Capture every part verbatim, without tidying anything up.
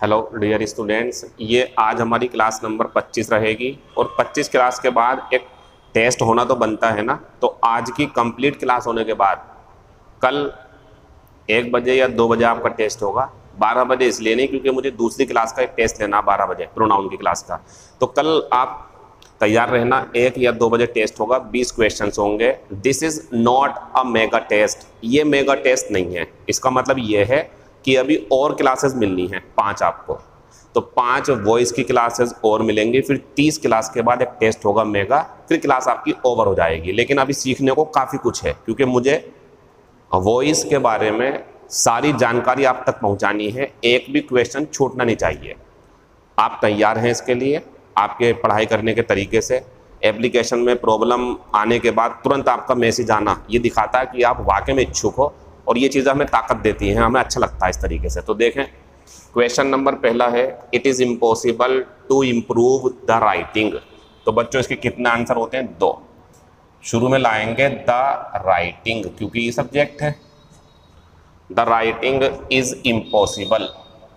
Hello dear students, ये आज हमारी क्लास नंबर पच्चीस रहेगी और पच्चीस क्लास के बाद एक टेस्ट होना तो बनता है ना। तो आज की कंप्लीट क्लास होने के बाद कल एक बजे या दो बजे आपका टेस्ट होगा। बारह बजे इसलिए नहीं क्योंकि मुझे दूसरी क्लास का एक टेस्ट लेना बारह बजे प्रोनाउन की क्लास का। तो कल आप तैयार रहना, एक या दो बजे टेस्ट होगा, बीस क्वेश्चंस होंगे। This is not a mega test, ये मेगा टेस्ट नहीं है। इसका मतलब ये है कि अभी और क्लासेस मिलनी हैं पांच आपको, तो पांच वॉइस की क्लासेस और मिलेंगी, फिर तीस क्लास के बाद एक टेस्ट होगा मेगा, फिर क्लास आपकी ओवर हो जाएगी। लेकिन अभी सीखने को काफ़ी कुछ है क्योंकि मुझे वॉइस के बारे में सारी जानकारी आप तक पहुंचानी है, एक भी क्वेश्चन छूटना नहीं चाहिए। आप तैयार हैं इसके लिए? आपके पढ़ाई करने के तरीके से एप्लीकेशन में प्रॉब्लम आने के बाद तुरंत आपका मैसेज आना ये दिखाता है कि आप वाकई में इच्छुक हो, और ये चीज़ें हमें ताकत देती हैं, हमें अच्छा लगता है इस तरीके से। तो देखें, क्वेश्चन नंबर पहला है, it is impossible to improve the writing. तो बच्चों इसके कितने आंसर होते हैं? दो। शुरू में लाएंगे द राइटिंग क्योंकि ये सब्जेक्ट है। The writing is impossible,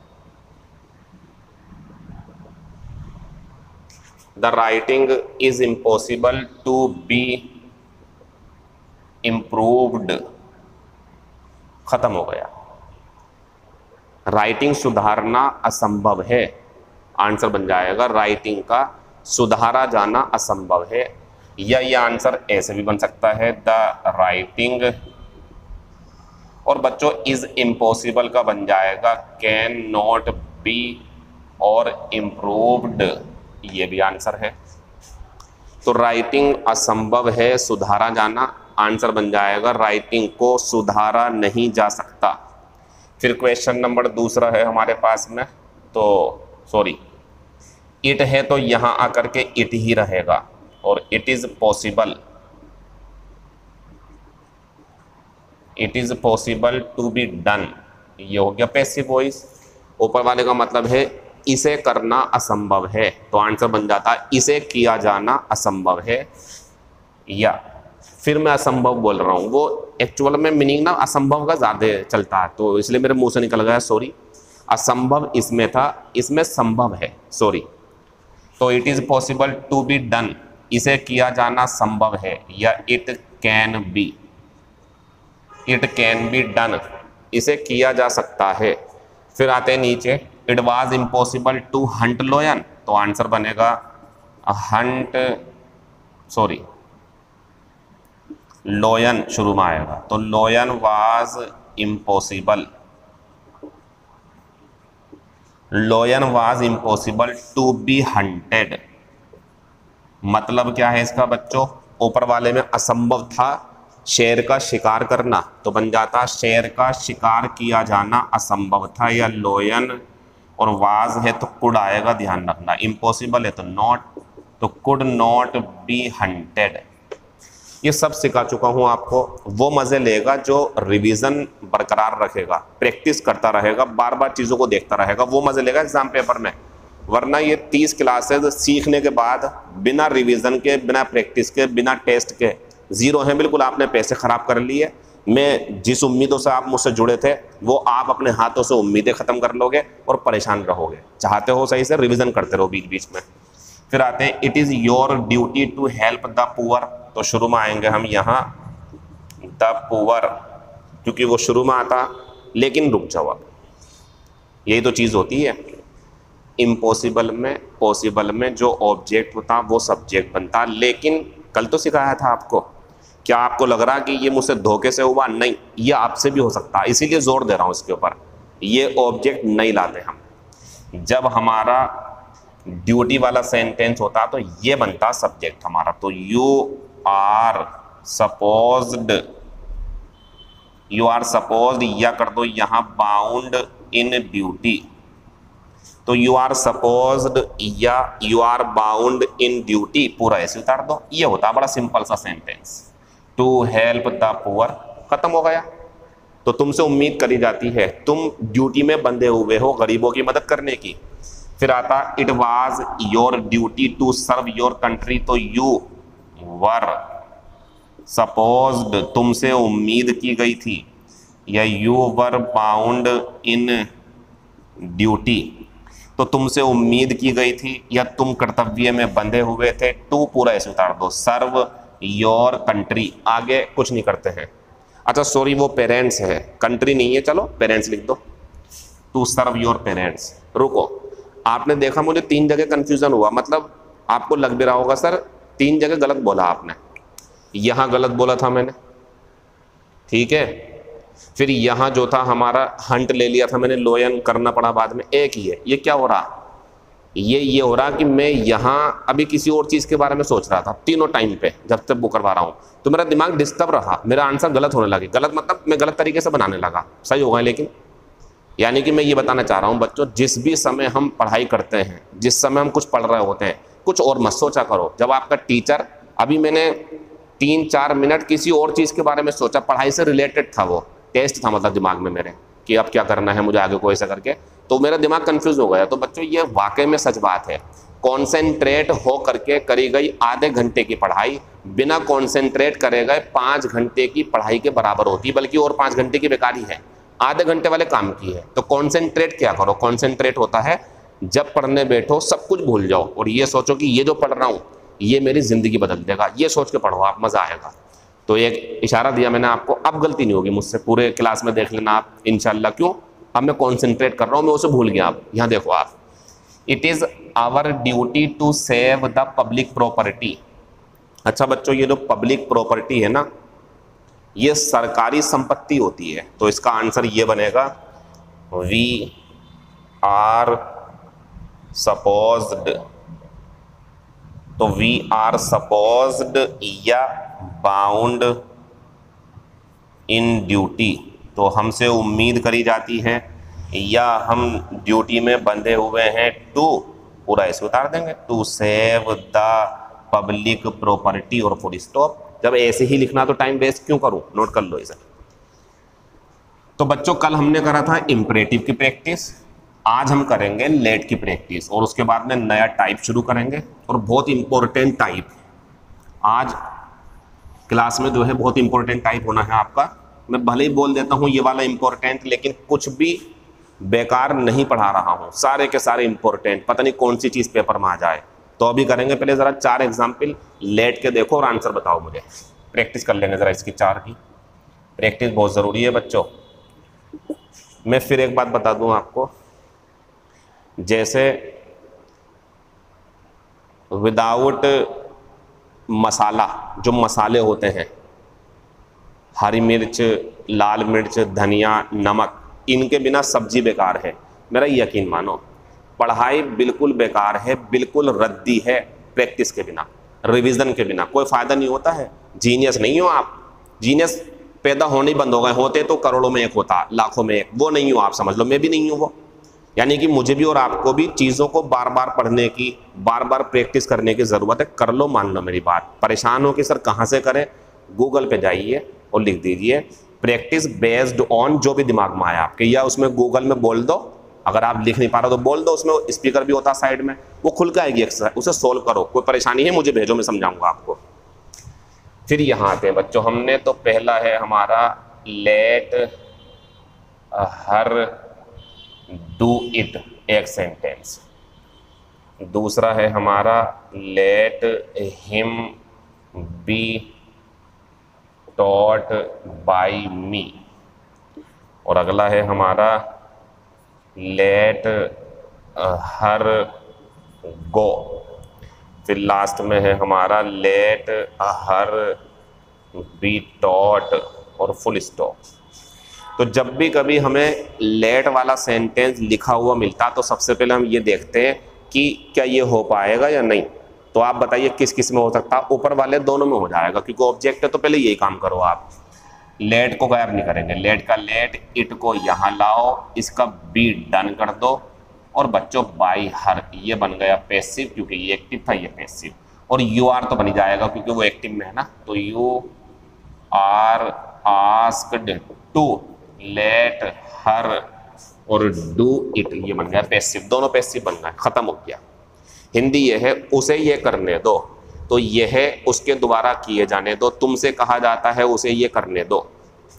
the writing is impossible to be improved. खत्म हो गया। राइटिंग सुधारना असंभव है, आंसर बन जाएगा राइटिंग का सुधारा जाना असंभव है। या ये आंसर ऐसे भी बन सकता है, द राइटिंग, और बच्चों इज इम्पॉसिबल का बन जाएगा कैन नॉट बी और इम्प्रूव्ड, ये भी आंसर है। तो राइटिंग असंभव है, सुधारा जाना, आंसर बन जाएगा राइटिंग को सुधारा नहीं जा सकता। फिर क्वेश्चन नंबर दूसरा है हमारे पास में, तो सॉरी इट है तो यहां आकर के इट ही रहेगा, और it is possible, it is possible to be done, ये हो गया पैसिव वॉइस। ऊपर वाले का मतलब है इसे करना असंभव है, तो आंसर बन जाता है इसे किया जाना असंभव है। या फिर मैं असंभव बोल रहा हूँ, वो एक्चुअल में मीनिंग ना असंभव का ज़्यादा चलता है, तो इसलिए मेरे मुंह से निकल गया, सॉरी। असंभव इसमें था, इसमें संभव है, सॉरी। तो it is possible to be done, इसे किया जाना संभव है, या it can be, it can be done, इसे किया जा सकता है। फिर आते हैं नीचे, it was impossible to hunt lion, तो आंसर बनेगा हंट, सॉरी लोयन शुरू में आएगा, तो lion was impossible, lion was impossible to be hunted. मतलब क्या है इसका बच्चों? ऊपर वाले में असंभव था शेर का शिकार करना, तो बन जाता शेर का शिकार किया जाना असंभव था, या लोयन, और वाज है तो कुड आएगा, ध्यान रखना। इम्पॉसिबल है तो नॉट, तो कुड नॉट बी हंटेड। ये सब सिखा चुका हूं आपको। वो मज़े लेगा जो रिवीजन बरकरार रखेगा, प्रैक्टिस करता रहेगा, बार बार चीज़ों को देखता रहेगा, वो मज़े लेगा एग्जाम पेपर में। वरना ये तीस क्लासेज सीखने के बाद बिना रिवीजन के, बिना प्रैक्टिस के, बिना टेस्ट के ज़ीरो हैं बिल्कुल। आपने पैसे ख़राब कर लिए। मैं जिस उम्मीदों से आप मुझसे जुड़े थे वो आप अपने हाथों से उम्मीदें ख़त्म कर लोगे और परेशान रहोगे। चाहते हो सही से रिवीजन करते रहो बीच बीच में। फिर आते हैं, it is your duty to help the poor, तो शुरू में आएंगे हम यहाँ द पुअर, क्योंकि वो शुरू में आता। लेकिन रुक जाओ, अब यही तो चीज़ होती है। इम्पॉसिबल में, पॉसिबल में जो ऑब्जेक्ट होता वो सब्जेक्ट बनता। लेकिन कल तो सिखाया था आपको, क्या आपको लग रहा कि ये मुझसे धोखे से हुआ? नहीं, ये आपसे भी हो सकता है, इसीलिए जोर दे रहा हूँ इसके ऊपर। ये ऑब्जेक्ट नहीं लाते हम। जब हमारा ड्यूटी वाला सेंटेंस होता तो ये बनता सब्जेक्ट हमारा। तो you are supposed, you are supposed, या कर दो यहाँ बाउंड इन ड्यूटी, तो यू आर सपोज्ड या you are bound in duty, पूरा ऐसे उतार दो। ये होता बड़ा सिंपल सा sentence, to help the poor, खत्म हो गया। तो तुमसे उम्मीद करी जाती है, तुम ड्यूटी में बंधे हुए हो गरीबों की मदद करने की। फिर आता it was your duty to serve your country, तो यू वर सपोज्ड, तुमसे उम्मीद की गई थी, या you were bound in duty, तो तुमसे उम्मीद की गई थी या तुम कर्तव्य में बंधे हुए थे। टू पूरा ऐसे उतार दो, सर्व योर कंट्री, आगे कुछ नहीं करते हैं। अच्छा सॉरी वो पेरेंट्स है, कंट्री नहीं है, चलो पेरेंट्स लिख दो, टू सर्व योर पेरेंट्स। रुको, आपने देखा मुझे तीन जगह कंफ्यूजन हुआ, मतलब आपको लग भी रहा होगा सर तीन जगह गलत बोला आपने, यहां गलत बोला था मैंने, ठीक है, फिर यहां जो था हमारा हंट ले लिया था मैंने, लोयन करना पड़ा बाद में, एक ही है। ये क्या हो रहा, ये ये हो रहा कि मैं यहां अभी किसी और चीज के बारे में सोच रहा था तीनों टाइम पे जब तक वो करवा रहा हूं, तो मेरा दिमाग डिस्टर्ब रहा, मेरा आंसर गलत होने लगे, गलत मतलब मैं गलत तरीके से बनाने लगा, सही होगा। लेकिन यानी कि मैं ये बताना चाह रहा हूं बच्चों, जिस भी समय हम पढ़ाई करते हैं, जिस समय हम कुछ पढ़ रहे होते हैं, कुछ और मत सोचा करो। जब आपका टीचर, अभी मैंने तीन चार मिनट किसी और चीज़ के बारे में सोचा, पढ़ाई से रिलेटेड था, वो टेस्ट था मतलब दिमाग में मेरे कि अब क्या करना है मुझे आगे को ऐसा करके, तो मेरा दिमाग कंफ्यूज हो गया। तो बच्चों ये वाकई में सच बात है, कॉन्सेंट्रेट हो करके करी गई आधे घंटे की पढ़ाई बिना कॉन्सेंट्रेट करे गए पाँच घंटे की पढ़ाई के बराबर होती है, बल्कि और पाँच घंटे की बेकारी है, आधे घंटे वाले काम की है। तो कॉन्सेंट्रेट क्या करो, कॉन्सेंट्रेट होता है जब पढ़ने बैठो सब कुछ भूल जाओ और ये सोचो कि ये जो पढ़ रहा हूँ ये मेरी ज़िंदगी बदल देगा, ये सोच के पढ़ो आप, मज़ा आएगा। तो एक इशारा दिया मैंने आपको, अब गलती नहीं होगी मुझसे, पूरे क्लास में देख लेना आप इंशाल्लाह। क्यों, अब मैं कॉन्सेंट्रेट कर रहा हूँ, मैं उसे भूल गया। आप यहाँ देखो आप, it is our duty to save the public property. अच्छा बच्चों, ये जो पब्लिक प्रॉपर्टी है ना, ये सरकारी संपत्ति होती है, तो इसका आंसर ये बनेगा, वी आर सपोज्ड, तो वी आर सपोज्ड या बाउंड इन ड्यूटी, तो हमसे उम्मीद करी जाती है या हम ड्यूटी में बंधे हुए हैं, टू पूरा ऐसे उतार देंगे, to save the public property और फुल स्टॉप। जब ऐसे ही लिखना तो टाइम वेस्ट क्यों करूं, नोट कर लो इसे। तो बच्चों कल हमने करा था इंपरेटिव की प्रैक्टिस, आज हम करेंगे लेट की प्रैक्टिस और उसके बाद में नया टाइप शुरू करेंगे, और बहुत इंपॉर्टेंट टाइप आज क्लास में जो है बहुत इंपॉर्टेंट टाइप होना है आपका। मैं भले ही बोल देता हूँ ये वाला इंपॉर्टेंट, लेकिन कुछ भी बेकार नहीं पढ़ा रहा हूँ, सारे के सारे इंपॉर्टेंट, पता नहीं कौन सी चीज़ पेपर में आ जाए। तो अभी करेंगे, पहले ज़रा चार एग्जाम्पल लेट के देखो और आंसर बताओ मुझे, प्रैक्टिस कर लेंगे ज़रा इसकी, चार की प्रैक्टिस बहुत ज़रूरी है बच्चों। मैं फिर एक बात बता दूं आपको, जैसे विदाउट मसाला, जो मसाले होते हैं, हरी मिर्च, लाल मिर्च, धनिया, नमक, इनके बिना सब्जी बेकार है, मेरा यकीन मानो। पढ़ाई बिल्कुल बेकार है, बिल्कुल रद्दी है प्रैक्टिस के बिना, रिवीजन के बिना कोई फ़ायदा नहीं होता है। जीनियस नहीं हो आप, जीनियस पैदा होने ही बंद हो गए, होते तो करोड़ों में एक होता, लाखों में एक, वो नहीं हो आप, समझ लो, मैं भी नहीं हूँ वो। यानी कि मुझे भी और आपको भी चीज़ों को बार बार पढ़ने की, बार बार प्रैक्टिस करने की ज़रूरत है। कर लो, मान लो मेरी बात, परेशान हो कि सर कहाँ से करें, गूगल पे जाइए और लिख दीजिए प्रैक्टिस बेस्ड ऑन, जो भी दिमाग में आया आपके, या उसमें गूगल में बोल दो, अगर आप लिख नहीं पा रहे हो तो बोल दो, उसमें स्पीकर भी होता है साइड में, वो खुल के आएगी एक्सरसाइज, उसे सोल्व करो। कोई परेशानी है मुझे भेजो, मैं समझाऊंगा आपको। फिर यहाँ आते हैं बच्चों, हमने तो पहला है हमारा लेट हर डू इट, एक सेंटेंस। दूसरा है हमारा let him be taught by me, और अगला है हमारा लेट हर गो। फिर लास्ट में है हमारा लेट हर बी टॉट और फुल स्टॉप। तो जब भी कभी हमें लेट वाला सेंटेंस लिखा हुआ मिलता तो सबसे पहले हम ये देखते हैं कि क्या ये हो पाएगा या नहीं। तो आप बताइए किस किस में हो सकता है, ऊपर वाले दोनों में हो जाएगा क्योंकि ऑब्जेक्ट है, तो पहले यही काम करो आप, लेट को गायब नहीं करेंगे, लेट का लेट, इट को यहाँ लाओ, इसका बी डन कर दो, और बच्चों बाई हर ये बन गया पैसिव क्योंकि ये एक्टिव था, ये पैसिव, और यू आर तो बन जाएगा क्योंकि वो एक्टिव में है ना, तो you are asked to let her और डू इट, ये बन गया पैसिव, दोनों पैसिव बन गए, खत्म हो गया। हिंदी ये है उसे ये करने दो, तो यह है उसके द्वारा किए जाने दो, तुमसे कहा जाता है उसे ये करने दो,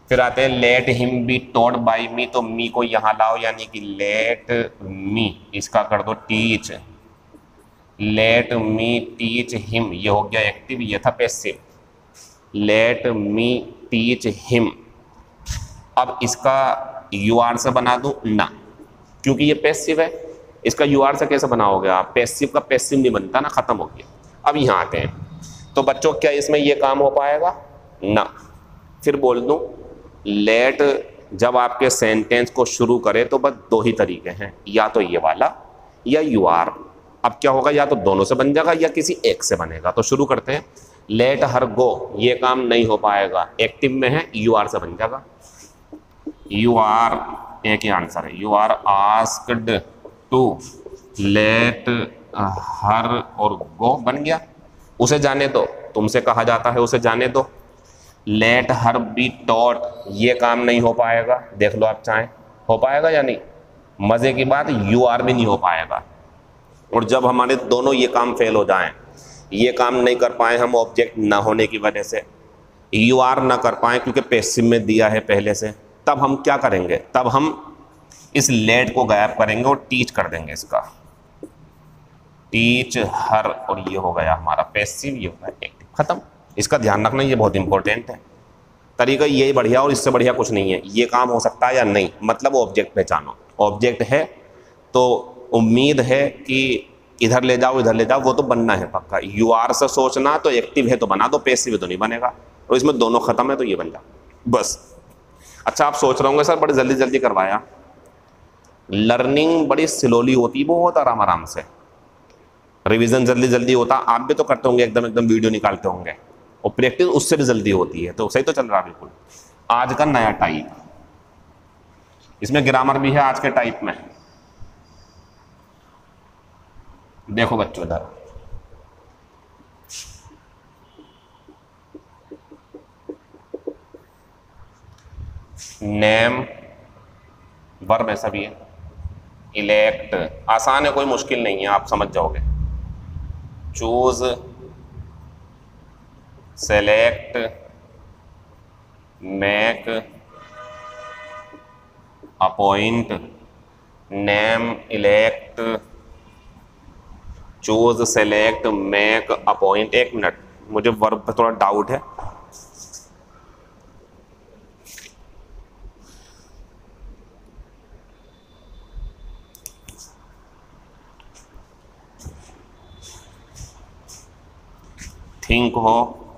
फिर आते हैं let him be taught by me, तो मी को यहां लाओ, यानी कि लेट मी, इसका कर दो teach, let me teach him, ये हो गया एक्टिव, ये था passive, let me teach him. अब इसका यू आर से बना दूं ना, क्योंकि ये पैसिव है, इसका यू आर से कैसे बनाओगे आप, पैसिव का पैसिव नहीं बनता ना, खत्म हो गया। अब यहाँ आते हैं, तो बच्चों क्या इसमें ये काम हो पाएगा ना, फिर बोल दूं लेट जब आपके सेंटेंस को शुरू करे तो बस दो ही तरीके हैं, या तो ये वाला या यू आर। अब क्या होगा, या तो दोनों से बन जाएगा या किसी एक से बनेगा। तो शुरू करते हैं, लेट हर गो, ये काम नहीं हो पाएगा, एक्टिव में है, यू आर से बन जाएगा, यू आर, एक ही आंसर है, you are asked to let her और गो बन गया, उसे जाने दो, तुमसे कहा जाता है उसे जाने दो। लेट हर बी टॉट, ये काम नहीं हो पाएगा, देख लो आप चाहें, हो पाएगा या नहीं, मजे की बात यू आर भी नहीं हो पाएगा। और जब हमारे दोनों ये काम फेल हो जाएं, ये काम नहीं कर पाए हम ऑब्जेक्ट ना होने की वजह से, यू आर ना कर पाए क्योंकि पैसिव में दिया है पहले से, तब हम क्या करेंगे, तब हम इस लेट को गायब करेंगे और टीच कर देंगे इसका, टीच हर, और ये हो गया हमारा पैसिव, ये हो गया एक्टिव, खत्म। इसका ध्यान रखना, ये बहुत इंपॉर्टेंट है, तरीका यही बढ़िया और इससे बढ़िया कुछ नहीं है। ये काम हो सकता है या नहीं, मतलब ऑब्जेक्ट पहचानो, ऑब्जेक्ट है तो उम्मीद है कि इधर ले जाओ इधर ले जाओ, वो तो बनना है पक्का। यू आर से सोचना तो एक्टिव है तो बना दो, पैसिव है तो नहीं बनेगा, और इसमें दोनों खत्म है तो ये बन जाओ बस। अच्छा, आप सोच रहे होंगे सर बड़ी जल्दी जल्दी करवाया, लर्निंग बड़ी स्लोली होती है, बहुत आराम आराम से, रिवीजन जल्दी जल्दी होता, आप भी तो करते होंगे, एकदम एकदम वीडियो निकालते होंगे, और प्रैक्टिस उससे भी जल्दी होती है, तो सही तो चल रहा बिल्कुल। आज का नया टाइप, इसमें ग्रामर भी है आज के टाइप में, देखो बच्चों इधर, नेम वर्ब ऐसा भी है, इलेक्ट आसान है, कोई मुश्किल नहीं है, आप समझ जाओगे, choose, select, make, appoint, name, elect, choose, select, make, appoint. एक मिनट, मुझे वर्ब पे थोड़ा डाउट है, थिंक हो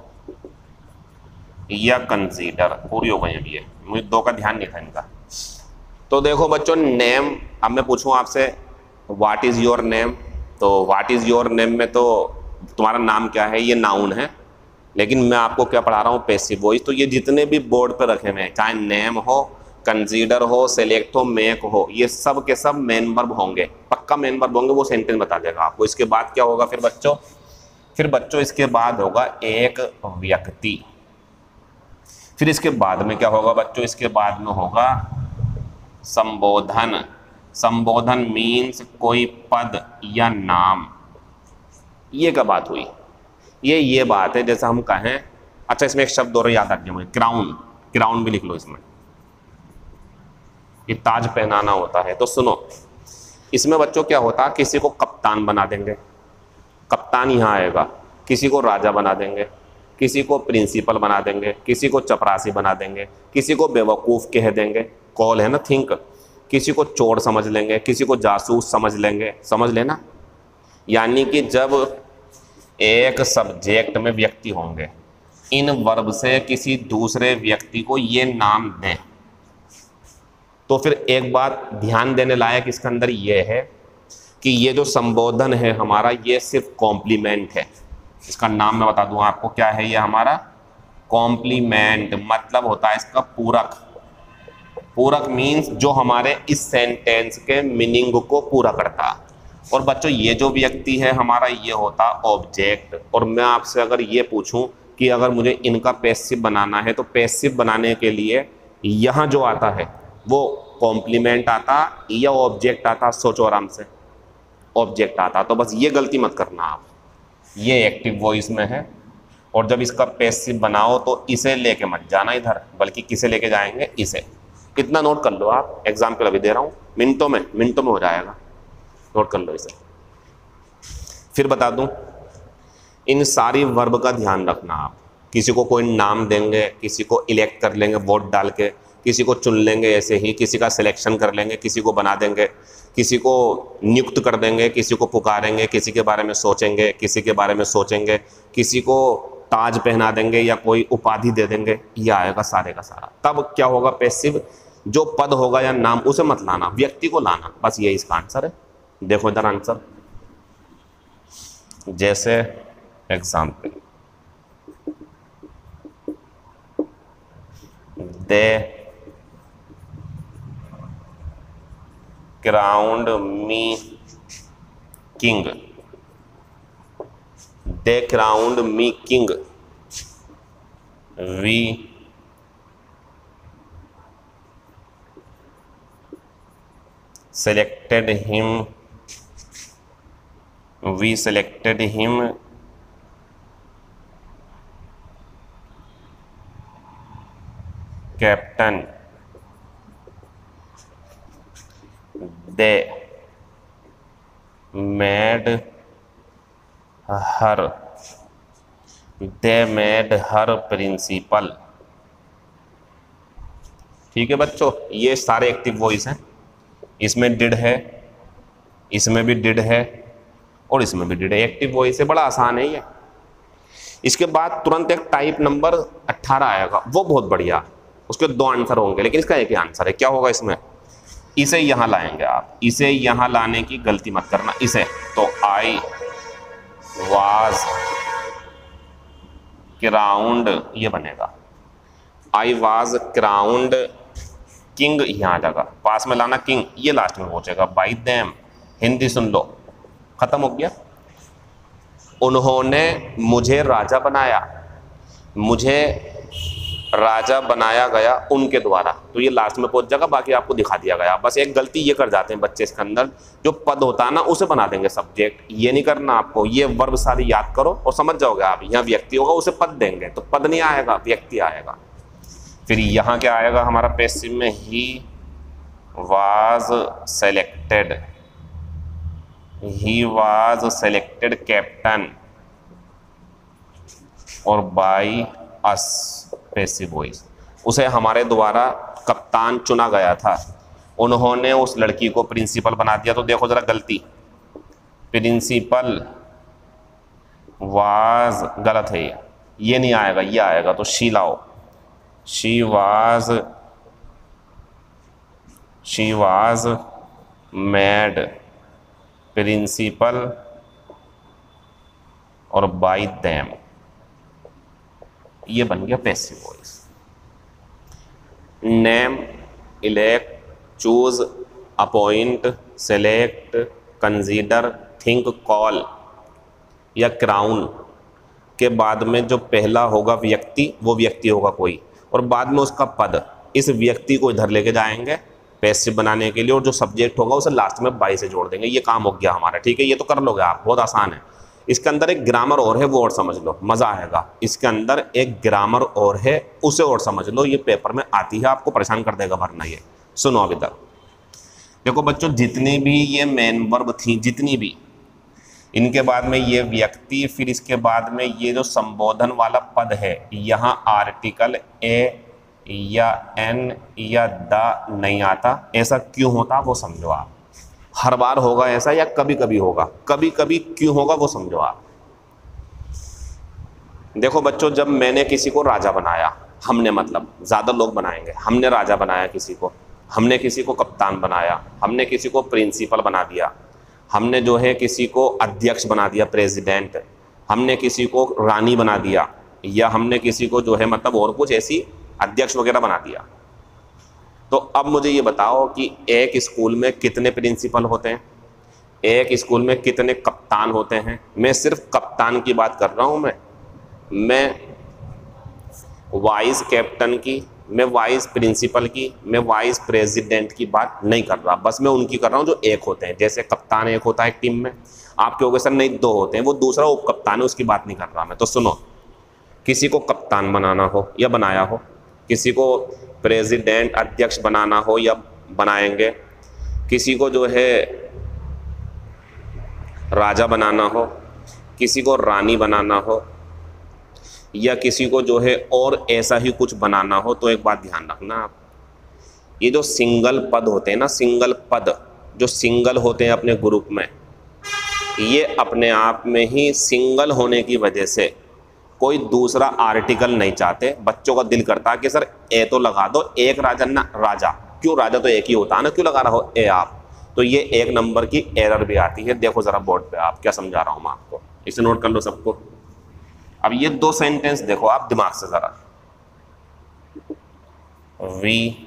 या कंसीडर, पूरी हो गई अभी ये, मुझे दो का ध्यान नहीं था इनका। तो देखो बच्चों, नेम, अब मैं पूछूं आपसे व्हाट इज योर नेम, तो व्हाट इज योर नेम में तो तुम्हारा नाम क्या है, ये नाउन है, लेकिन मैं आपको क्या पढ़ा रहा हूँ, पैसिव वॉइस। तो ये जितने भी बोर्ड पे रखे हुए हैं, चाहे नेम हो, कंसीडर हो, सेलेक्ट हो, मेक हो, ये सब के सब मेन वर्ब होंगे, पक्का मेन वर्ब होंगे, वो सेंटेंस बता देगा आपको। इसके बाद क्या होगा फिर बच्चों, फिर बच्चों इसके बाद होगा एक व्यक्ति, फिर इसके बाद में क्या होगा बच्चों, इसके बाद में होगा संबोधन। संबोधन मीन्स कोई पद या नाम, ये क्या बात हुई, ये ये बात है जैसे हम कहें, अच्छा इसमें एक शब्द और याद रखिए मुझे, क्राउन, क्राउन भी लिख लो इसमें, ये ताज पहनाना होता है। तो सुनो, इसमें बच्चों क्या होता है, किसी को कप्तान बना देंगे, कप्तान यहाँ आएगा, किसी को राजा बना देंगे, किसी को प्रिंसिपल बना देंगे, किसी को चपरासी बना देंगे, किसी को बेवकूफ़ कह देंगे, कॉल है ना थिंक, किसी को चोर समझ लेंगे, किसी को जासूस समझ लेंगे, समझ लेना। यानी कि जब एक सब्जेक्ट में व्यक्ति होंगे, इन वर्ब से किसी दूसरे व्यक्ति को ये नाम दें, तो फिर एक बात ध्यान देने लायक इसके अंदर ये है कि ये जो संबोधन है हमारा, ये सिर्फ कॉम्प्लीमेंट है। इसका नाम मैं बता दूं आपको, क्या है ये हमारा, कॉम्प्लीमेंट, मतलब होता है इसका पूरक। पूरक मीन्स जो हमारे इस सेंटेंस के मीनिंग को पूरा करता। और बच्चों ये जो व्यक्ति है हमारा, ये होता ऑब्जेक्ट। और मैं आपसे अगर ये पूछूं कि अगर मुझे इनका पैसिव बनाना है, तो पैसिव बनाने के लिए यहाँ जो आता है वो कॉम्प्लीमेंट आता या ऑब्जेक्ट आता, सोचो आराम से, ऑब्जेक्ट आता। तो बस ये गलती मत करना आप, ये एक्टिव वॉइस में है और जब इसका पैसिव बनाओ तो इसे लेके मत जाना इधर, बल्कि किसे लेके जाएंगे, इसे। इतना नोट कर लो आप, एग्जाम्पल अभी दे रहा हूं, मिनटों में मिनटों में हो जाएगा, नोट कर लो इसे। फिर बता दूं, इन सारी वर्ब का ध्यान रखना आप। किसी को कोई नाम देंगे, किसी को इलेक्ट कर लेंगे वोट डाल के, किसी को चुन लेंगे ऐसे ही, किसी का सिलेक्शन कर लेंगे, किसी को बना देंगे, किसी को नियुक्त कर देंगे, किसी को पुकारेंगे, किसी के बारे में सोचेंगे, किसी के बारे में सोचेंगे, किसी को ताज पहना देंगे या कोई उपाधि दे देंगे, ये आएगा सारे का सारा। तब क्या होगा, पैसिव जो पद होगा या नाम उसे मत लाना, व्यक्ति को लाना, बस यही इसका आंसर है। देखो इधर आंसर, जैसे example, they crowned me king, they crowned me king, we selected him, we selected him captain, they made her, they made her principal। ठीक है बच्चों, ये सारे एक्टिव वॉइस हैं। इसमें डिड है, इसमें भी डिड है और इसमें भी डिड है, एक्टिव वॉइस है, बड़ा आसान है ये। इसके बाद तुरंत एक टाइप नंबर अट्ठारह आएगा, वो बहुत बढ़िया, उसके दो आंसर होंगे लेकिन इसका एक ही आंसर है। क्या होगा इसमें, इसे यहां लाएंगे आप, इसे यहां लाने की गलती मत करना, इसे। तो आई वाज क्राउंड ये बनेगा, आई वाज क्राउंड किंग, यहां आ जाएगा, पास में लाना किंग, ये लास्ट में पहुंचेगा, बाई देम। हिंदी सुन लो, खत्म हो गया। उन्होंने मुझे राजा बनाया, मुझे राजा बनाया गया उनके द्वारा, तो ये लास्ट में पहुंच जाएगा, बाकी आपको दिखा दिया गया। बस एक गलती ये कर जाते हैं बच्चे इसके अंदर, जो पद होता है ना उसे बना देंगे सब्जेक्ट, ये नहीं करना आपको। ये वर्ब सारी याद करो और समझ जाओगे आप, यहाँ व्यक्ति होगा उसे पद देंगे, तो पद नहीं आएगा, व्यक्ति आएगा। फिर यहाँ क्या आएगा हमारा पैसिव में, he was selected, he was selected captain, और बाई अस पैसिव वॉइस, उसे हमारे द्वारा कप्तान चुना गया था, उन्होंने उस लड़की को प्रिंसिपल बना दिया। तो देखो जरा गलती, प्रिंसिपल वाज गलत है, ये ये नहीं आएगा, ये आएगा, तो शी लाओ, She was she was made principal और by them, ये बन गया passive voice. Name, elect, choose, appoint, select, consider, think, call या क्राउन के बाद में जो पहला होगा व्यक्ति, वो व्यक्ति होगा कोई, और बाद में उसका पद, इस व्यक्ति को इधर लेके जाएंगे पैसिव बनाने के लिए, और जो सब्जेक्ट होगा उसे लास्ट में बाई से जोड़ देंगे। ये काम हो गया हमारा, ठीक है, ये तो कर लोगे आप, बहुत आसान है। इसके अंदर एक ग्रामर और है, वो और समझ लो, मज़ा आएगा। इसके अंदर एक ग्रामर और है, उसे और समझ लो, ये पेपर में आती है, आपको परेशान कर देगा भरना ये। सुनो अभी तक देखो बच्चों, जितनी भी ये मेन वर्ब थी, जितनी भी, इनके बाद में ये व्यक्ति, फिर इसके बाद में ये जो संबोधन वाला पद है, यहाँ आर्टिकल ए या एन या द नहीं आता। ऐसा क्यों होता वो समझो आप, हर बार होगा ऐसा या कभी कभी होगा, कभी कभी क्यों होगा वो समझो आप। देखो बच्चों, जब मैंने किसी को राजा बनाया, हमने मतलब ज़्यादा लोग बनाएंगे, हमने राजा बनाया किसी को, हमने किसी को कप्तान बनाया, हमने किसी को प्रिंसिपल बना दिया, हमने जो है किसी को अध्यक्ष बना दिया, प्रेसिडेंट, हमने किसी को रानी बना दिया, या हमने किसी को जो है मतलब और कुछ ऐसी अध्यक्ष वगैरह बना दिया। तो अब मुझे ये बताओ कि एक स्कूल में कितने प्रिंसिपल होते हैं, एक स्कूल में कितने कप्तान होते हैं। मैं सिर्फ कप्तान की बात कर रहा हूँ, मैं मैं वाइस कैप्टन की, मैं वाइस प्रिंसिपल की, मैं वाइस प्रेसिडेंट की बात नहीं कर रहा, बस मैं उनकी कर रहा हूँ जो एक होते हैं। जैसे कप्तान एक होता है टीम में, आपके होगे सर नहीं दो होते हैं, वो दूसरा उप कप्तान है, उसकी बात नहीं कर रहा मैं। तो सुनो, किसी को कप्तान बनाना हो या बनाया हो, किसी को प्रेसिडेंट अध्यक्ष बनाना हो या बनाएंगे, किसी को जो है राजा बनाना हो, किसी को रानी बनाना हो, या किसी को जो है और ऐसा ही कुछ बनाना हो, तो एक बात ध्यान रखना आप, ये जो सिंगल पद होते हैं ना, सिंगल पद जो सिंगल होते हैं अपने ग्रुप में, ये अपने आप में ही सिंगल होने की वजह से कोई दूसरा आर्टिकल नहीं चाहते। बच्चों का दिल करता है कि सर ए तो लगा दो, एक राजा ना राजा, क्यों राजा तो एक ही होता है ना, क्यों लगा रहा हो ए आप, तो ये एक नंबर की एरर भी आती है। देखो ज़रा बोर्ड पे आप क्या समझा रहा हूँ मैं आपको, इसे नोट कर लो सबको। अब ये दो सेंटेंस देखो आप दिमाग से ज़रा, वी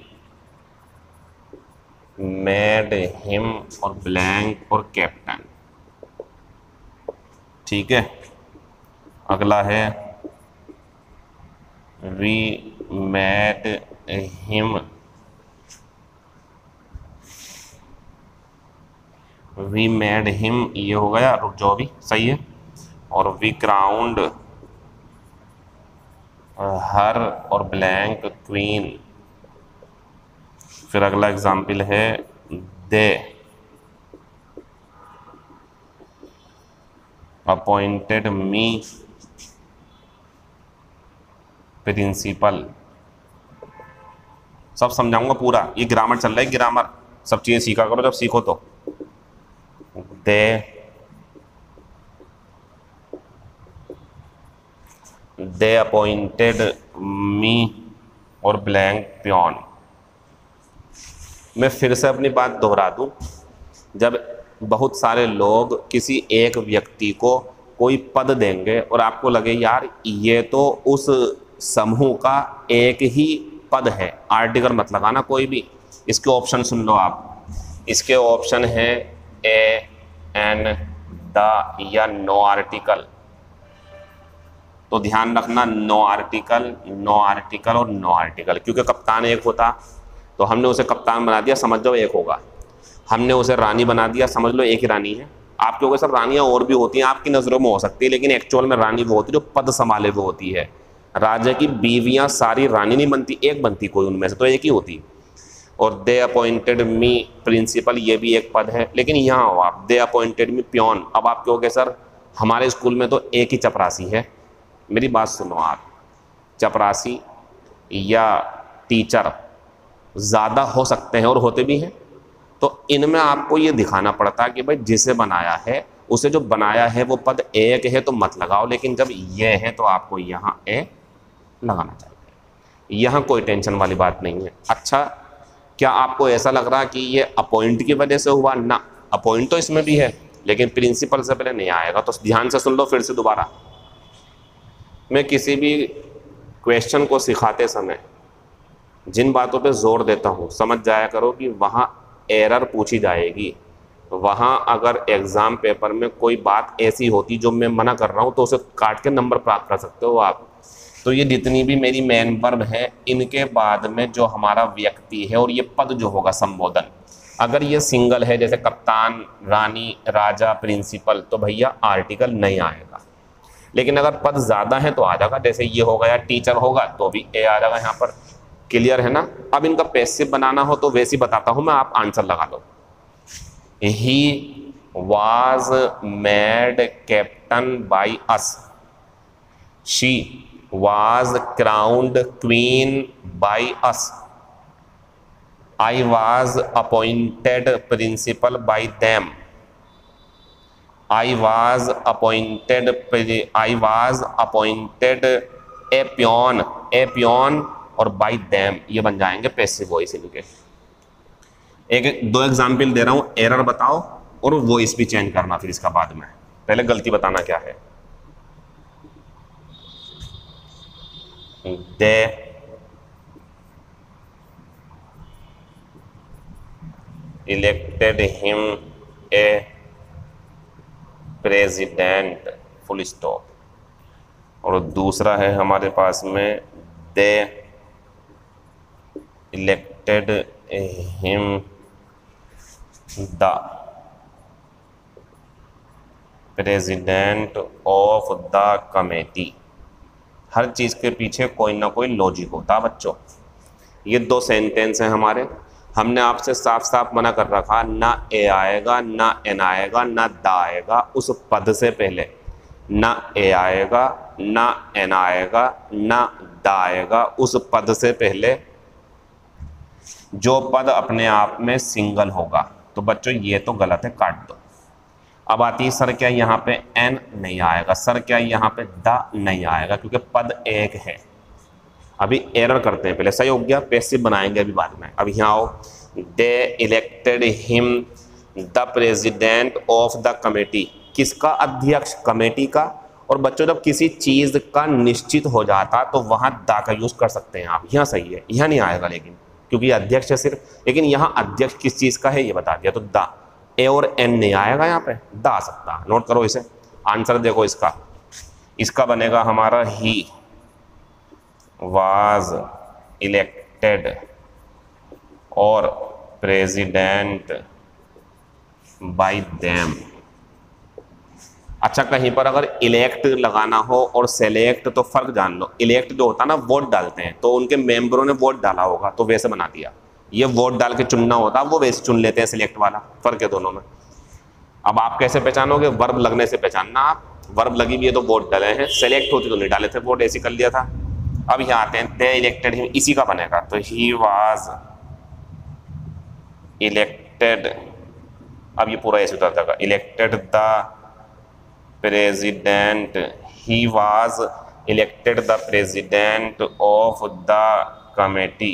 मेड हिम और ब्लैंक और कैप्टन, ठीक है। अगला है we made him we made him ये हो गया, रुक जाओ भी सही है, और वी क्राउंड हर और ब्लैंक क्वीन। फिर अगला एग्जाम्पल है दे अपॉइंटेड मी प्रिंसिपल। सब समझाऊंगा पूरा, ये ग्रामर चल रहा है, ग्रामर सब चीज़ें सीखा करो जब सीखो तो। दे दे अपॉइंटेड मी और ब्लैंक प्योन। मैं फिर से अपनी बात दोहरा दूं, जब बहुत सारे लोग किसी एक व्यक्ति को कोई पद देंगे और आपको लगे यार ये तो उस समूह का एक ही पद है, आर्टिकल मत लगाना कोई भी। इसके ऑप्शन सुन लो आप, इसके ऑप्शन है ए, एन, द या नो आर्टिकल। तो ध्यान रखना नो आर्टिकल, नो आर्टिकल और नो आर्टिकल, क्योंकि कप्तान एक होता तो हमने उसे कप्तान बना दिया, समझ जाओ एक होगा। हमने उसे रानी बना दिया, समझ लो एक ही रानी है। आप कहोगे सर रानियां और भी होती हैं, आपकी नज़रों में हो सकती है, लेकिन एक्चुअल में रानी वो होती है जो पद संभाले वो होती है। राजा की बीवियां सारी रानी नहीं बनती, एक बनती कोई उनमें से, तो एक ही होती। और दे अपॉइंटेड मी प्रिंसिपल, ये भी एक पद है, लेकिन यहाँ हो आप दे अपॉइंटेड मी प्योन। अब आप कहोगे सर हमारे स्कूल में तो एक ही चपरासी है। मेरी बात सुनो आप, चपरासी या टीचर ज़्यादा हो सकते हैं और होते भी हैं, तो इनमें आपको ये दिखाना पड़ता है कि भाई जिसे बनाया है उसे जो बनाया है वो पद एक है तो मत लगाओ, लेकिन जब ये है तो आपको यहाँ ए लगाना चाहिए। यहाँ कोई टेंशन वाली बात नहीं है। अच्छा, क्या आपको ऐसा लग रहा है कि ये अपॉइंट की वजह से हुआ? ना, अपॉइंट तो इसमें भी है, लेकिन प्रिंसिपल से पहले नहीं आएगा। तो ध्यान से सुन लो फिर से दोबारा। मैं किसी भी क्वेश्चन को सिखाते समय जिन बातों पे जोर देता हूँ, समझ जाया करो कि वहाँ एरर पूछी जाएगी। वहाँ अगर एग्ज़ाम पेपर में कोई बात ऐसी होती जो मैं मना कर रहा हूँ तो उसे काट के नंबर प्राप्त कर सकते हो आप। तो ये जितनी भी मेरी मेन वर्ब है, इनके बाद में जो हमारा व्यक्ति है और ये पद जो होगा संबोधन, अगर ये सिंगल है जैसे कप्तान, रानी, राजा, प्रिंसिपल, तो भैया आर्टिकल नहीं आएगा। लेकिन अगर पद ज़्यादा है तो आ जाएगा, जैसे ये होगा या टीचर होगा तो भी ए आ जाएगा यहाँ पर। क्लियर है ना? अब इनका पैसिव बनाना हो तो वैसे ही बताता हूँ मैं, आप आंसर लगा लो। He was made captain by us, she was crowned queen by us, I was appointed principal by them, I was appointed I was appointed a peon, a peon और बाई देम, ये बन जाएंगे passive voice इनके। एक दो example दे रहा हूं, error बताओ और वॉइस भी चेंज करना फिर इसका बाद में। पहले गलती बताना क्या है। They elected him a president, full stop. और दूसरा है हमारे पास में they elected him the president of the committee. हर चीज़ के पीछे कोई ना कोई लॉजिक होता है बच्चों। ये दो सेंटेंस हैं हमारे, हमने आपसे साफ साफ मना कर रखा, ना ए आएगा ना एन आएगा ना दा आएगा उस पद से पहले, ना ए आएगा ना एन आएगा ना दा आएगा उस पद से पहले जो पद अपने आप में सिंगल होगा। तो बच्चों ये तो गलत है, काट दो। अब आती है सर क्या यहाँ पे एन नहीं आएगा, सर क्या यहाँ पे दा नहीं आएगा, क्योंकि पद एक है। अभी एरर करते हैं, पहले सही हो गया, पैसिव बनाएंगे अभी बाद में। अब यहाँ आओ, they elected him the president of the committee, किसका अध्यक्ष, कमेटी का। और बच्चों जब किसी चीज का निश्चित हो जाता तो वहां दा का यूज कर सकते हैं आप, यहाँ सही है, यहाँ नहीं आएगा लेकिन, क्योंकि अध्यक्ष है सिर्फ, लेकिन यहाँ अध्यक्ष किस चीज का है ये बता दिया, तो दा। ए और एन नहीं आएगा यहाँ पे, दा आ सकता है। नोट करो इसे, आंसर देखो इसका, इसका बनेगा हमारा ही वाज इलेक्टेड और प्रेसिडेंट बाय देम। अच्छा कहीं पर अगर इलेक्ट लगाना हो और सेलेक्ट तो फर्क जान लो। इलेक्ट जो होता है ना, वोट डालते हैं, तो उनके मेंबरों ने वोट डाला होगा तो वैसे बना दिया। ये वोट डाल के चुनना होता, वो वैसे चुन लेते हैं, सिलेक्ट वाला। फर्क है दोनों में। अब आप कैसे पहचानोगे, वर्ब लगने से पहचानना आप। वर्ब लगी भी है तो वोट डाले हैं, सेलेक्ट होती तो नहीं डाले थे वोट, ऐसे कर लिया था। अब यहाँ आते हैं, दे इलेक्टेड हिम, इसी का बनेगा, तो ही वाज इलेक्टेड। अब ये पूरा ऐसे उतर जाएगा, elected the president, he was elected the president of the committee,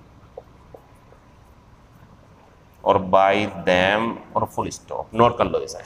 और बाय देम और फुल स्टॉप। नोट कर लो इसे,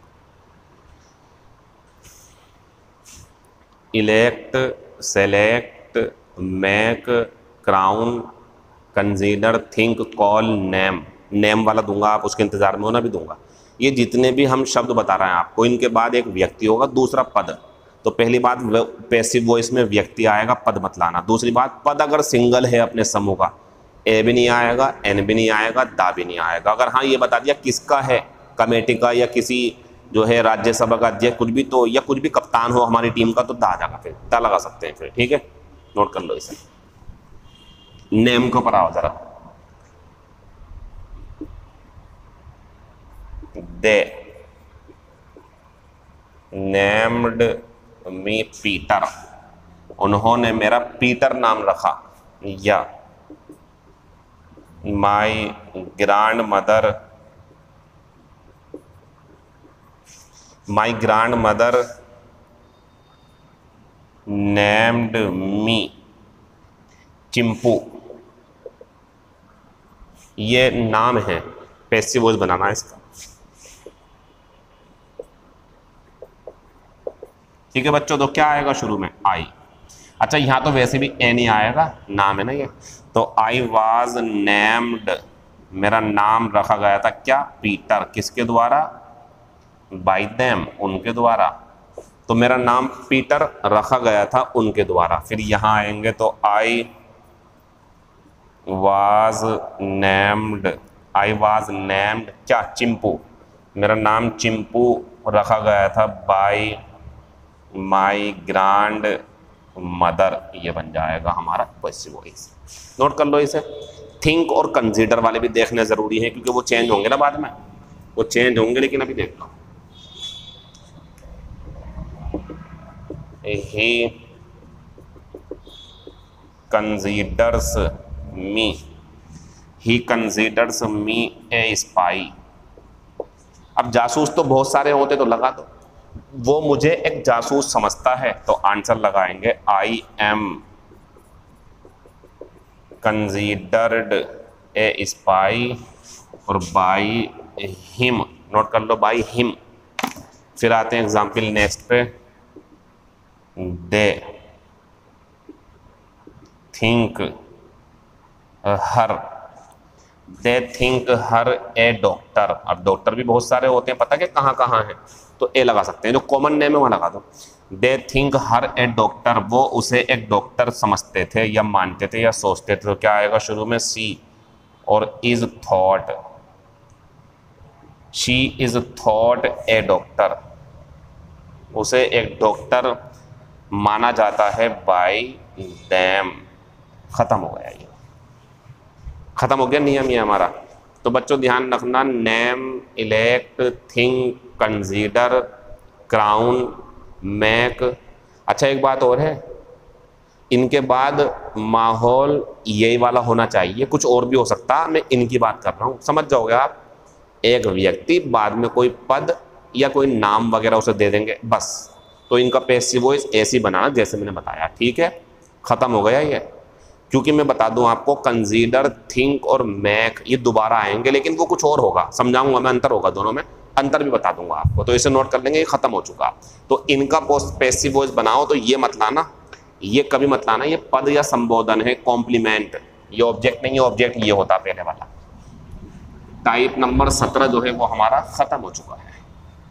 elect, select, make, crown, consider, think, call, name. Name वाला दूंगा, आप उसके इंतजार में हो ना, भी दूंगा। ये जितने भी हम शब्द बता रहे हैं आपको, इनके बाद एक व्यक्ति होगा, दूसरा पद। तो पहली बात पैसिव वॉइस में व्यक्ति आएगा, पद मत लाना। दूसरी बात, पद अगर सिंगल है अपने समूह का, ए भी नहीं आएगा, एन भी नहीं आएगा, दा भी नहीं आएगा। अगर हाँ ये बता दिया किसका है, कमेटी का या किसी जो है राज्यसभा का अध्यक्ष, कुछ भी, तो या कुछ भी कप्तान हो हमारी टीम का, तो दा आ जाएगा, फिर दा लगा सकते हैं फिर। ठीक है, नोट कर लो इसे। नेम को पर आओ जरा, दे नेम्ड मी पीटर, उन्होंने मेरा पीटर नाम रखा। या my grandmother, my grandmother named me Chimpu. ये नाम है, पैसिव वॉइस बनाना है इसका। ठीक है बच्चों, तो क्या आएगा शुरू में, आई। अच्छा यहाँ तो वैसे भी ए नहीं आएगा, नाम है ना ये, तो आई वाज नेम्ड, मेरा नाम रखा गया था क्या, पीटर, किसके द्वारा, बाय देम, उनके द्वारा। तो मेरा नाम पीटर रखा गया था उनके द्वारा। फिर यहाँ आएंगे तो I was named, I was named क्या, चिंपू, मेरा नाम चिंपू रखा गया था बाय माई ग्रैंड मदर। ये बन जाएगा हमारा पैसिव वॉइस। नोट कर लो इसे। थिंक और कंसीडर वाले भी देखने जरूरी है, क्योंकि वो चेंज होंगे ना बाद में, वो चेंज होंगे, लेकिन अभी देख लो। He considers me, he considers me a spy. अब जासूस तो बहुत सारे होते तो लगा दो, वो मुझे एक जासूस समझता है, तो आंसर लगाएंगे I am considered a spy और बाई हिम। नोट कर लो, बाई हिम। फिर आते हैं एग्जाम्पल नेक्स्ट पे, they think her, they think her a doctor. अब डॉक्टर भी बहुत सारे होते हैं, पता क्या कहाँ कहाँ हैं, तो ए लगा सकते हैं, जो कॉमन नेम है वहाँ लगा दो। दे थिंक हर ए डॉक्टर, वो उसे एक डॉक्टर समझते थे या मानते थे या सोचते थे। तो क्या आएगा शुरू में, सी, और is thought, she is thought a doctor, उसे एक डॉक्टर माना जाता है बाय देम। खत्म हो गया, ये खत्म हो गया नियम ये हमारा। तो बच्चों ध्यान रखना, name, elect, think, consider, crown, make. अच्छा एक बात और है, इनके बाद माहौल यही वाला होना चाहिए, कुछ और भी हो सकता, मैं इनकी बात कर रहा हूँ, समझ जाओगे आप। एक व्यक्ति, बाद में कोई पद या कोई नाम वगैरह उसे दे देंगे बस। तो इनका पैसिव वॉइस ऐसे ही बनाना जैसे मैंने बताया, ठीक है। खत्म हो गया ये। क्योंकि मैं बता दूं आपको, कंसीडर, थिंक और मैक ये दोबारा आएंगे, लेकिन वो कुछ और होगा, समझाऊंगा मैं, अंतर होगा दोनों में, अंतर भी बता दूंगा आपको। तो इसे नोट कर लेंगे, ये खत्म हो चुका। तो इनका पैसिव वॉइस बनाओ तो ये मत लाना, ये कभी मत लाना, ये पद या संबोधन है, कॉम्प्लीमेंट, ये ऑब्जेक्ट नहीं है। ऑब्जेक्ट ये होता पहले वाला। टाइप नंबर सत्रह जो है वो हमारा खत्म हो चुका है।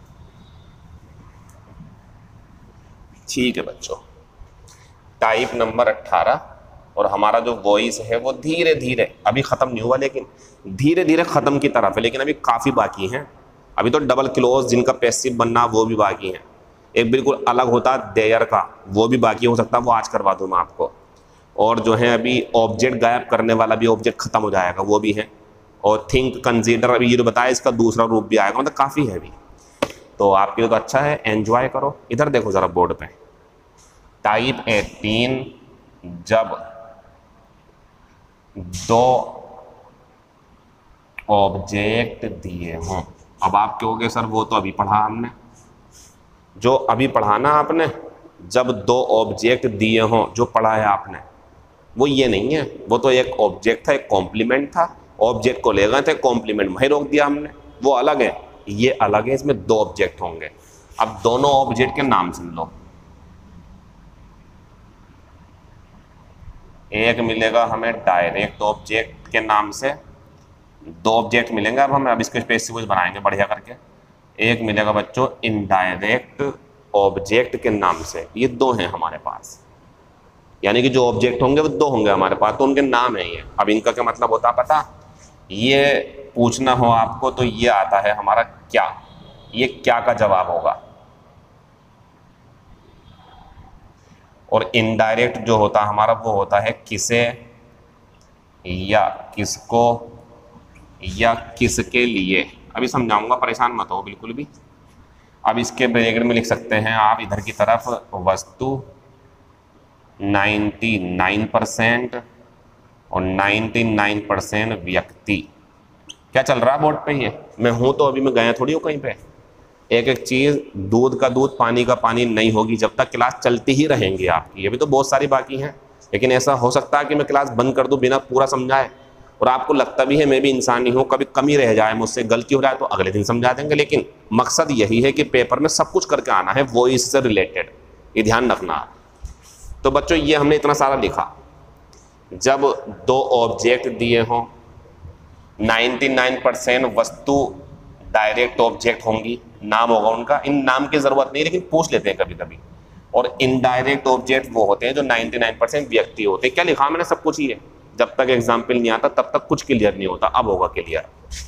ठीक है बच्चों, टाइप नंबर अट्ठारह, और हमारा जो वॉइस है वो धीरे धीरे, अभी खत्म नहीं हुआ लेकिन धीरे धीरे खत्म की तरफ है, लेकिन अभी काफी बाकी हैं। अभी तो डबल क्लोज जिनका पैसिव बनना वो भी बाकी है। एक बिल्कुल अलग होता देयर का, वो भी बाकी हो सकता है, वो आज करवा दूँ मैं आपको। और जो है अभी ऑब्जेक्ट गायब करने वाला भी ऑब्जेक्ट खत्म हो जाएगा, वो भी है। और थिंक, कंसीडर, अभी ये जो बताया इसका दूसरा रूप भी आएगा, मतलब काफ़ी है अभी। तो आपके लिए तो अच्छा है, एंजॉय करो। इधर देखो ज़रा बोर्ड पे, टाइप एटीन, जब दो ऑब्जेक्ट दिए हों। अब आप कहोगे सर वो तो अभी पढ़ा हमने, जो अभी पढ़ा ना आपने, जब दो ऑब्जेक्ट दिए हों, जो पढ़ा है आपने वो ये नहीं है, वो तो एक ऑब्जेक्ट था, एक कॉम्प्लीमेंट था, ऑब्जेक्ट को ले गए थे, कॉम्प्लीमेंट वहीं रोक दिया हमने, वो अलग है, ये अलग है, इसमें दो ऑब्जेक्ट होंगे। अब दोनों ऑब्जेक्ट के नाम सुन लो। एक मिलेगा हमें डायरेक्ट ऑब्जेक्ट के नाम से, दो ऑब्जेक्ट मिलेंगे अब हमें, अब इसके पैसिव वॉइस बनाएंगे बढ़िया करके। एक मिलेगा बच्चों इनडायरेक्ट ऑब्जेक्ट के नाम से, ये दो हैं हमारे पास, यानी कि जो ऑब्जेक्ट होंगे वो दो होंगे हमारे पास, तो उनके नाम है ये। अब इनका क्या मतलब होता है पता, ये पूछना हो आपको तो ये आता है हमारा क्या, ये क्या का जवाब होगा। और इनडायरेक्ट जो होता है हमारा वो होता है किसे या किसको या किसके लिए। अभी समझाऊंगा, परेशान मत हो बिल्कुल भी। अब इसके ब्रैकेट में लिख सकते हैं आप इधर की तरफ, वस्तु निन्यानवे परसेंट और निन्यानवे परसेंट व्यक्ति। क्या चल रहा है बोर्ड पे, ये मैं हूं तो अभी मैं गया थोड़ी हूँ कहीं पे। एक एक चीज, दूध का दूध पानी का पानी नहीं होगी जब तक क्लास चलती ही रहेंगी आपकी। अभी तो बहुत सारी बाकी हैं, लेकिन ऐसा हो सकता है कि मैं क्लास बंद कर दूं बिना पूरा समझाए, और आपको लगता भी है मैं भी इंसान ही हूँ, कभी कमी रह जाए, मुझसे गलती हो जाए तो अगले दिन समझा देंगे। लेकिन मकसद यही है कि पेपर में सब कुछ करके आना है, वो इससे रिलेटेड, ये ध्यान रखना। तो बच्चों ये हमने इतना सारा लिखा, जब दो ऑब्जेक्ट दिए हों, निन्यानवे परसेंट वस्तु डायरेक्ट ऑब्जेक्ट होंगी, नाम होगा उनका, इन नाम की जरूरत नहीं लेकिन पूछ लेते हैं कभी कभी। और इनडायरेक्ट ऑब्जेक्ट वो होते हैं जो निन्यानवे परसेंट व्यक्ति होते हैं। क्या लिखा मैंने, सब कुछ ही है। जब तक एग्जाम्पल नहीं आता तब तक कुछ क्लियर नहीं होता, अब होगा clear.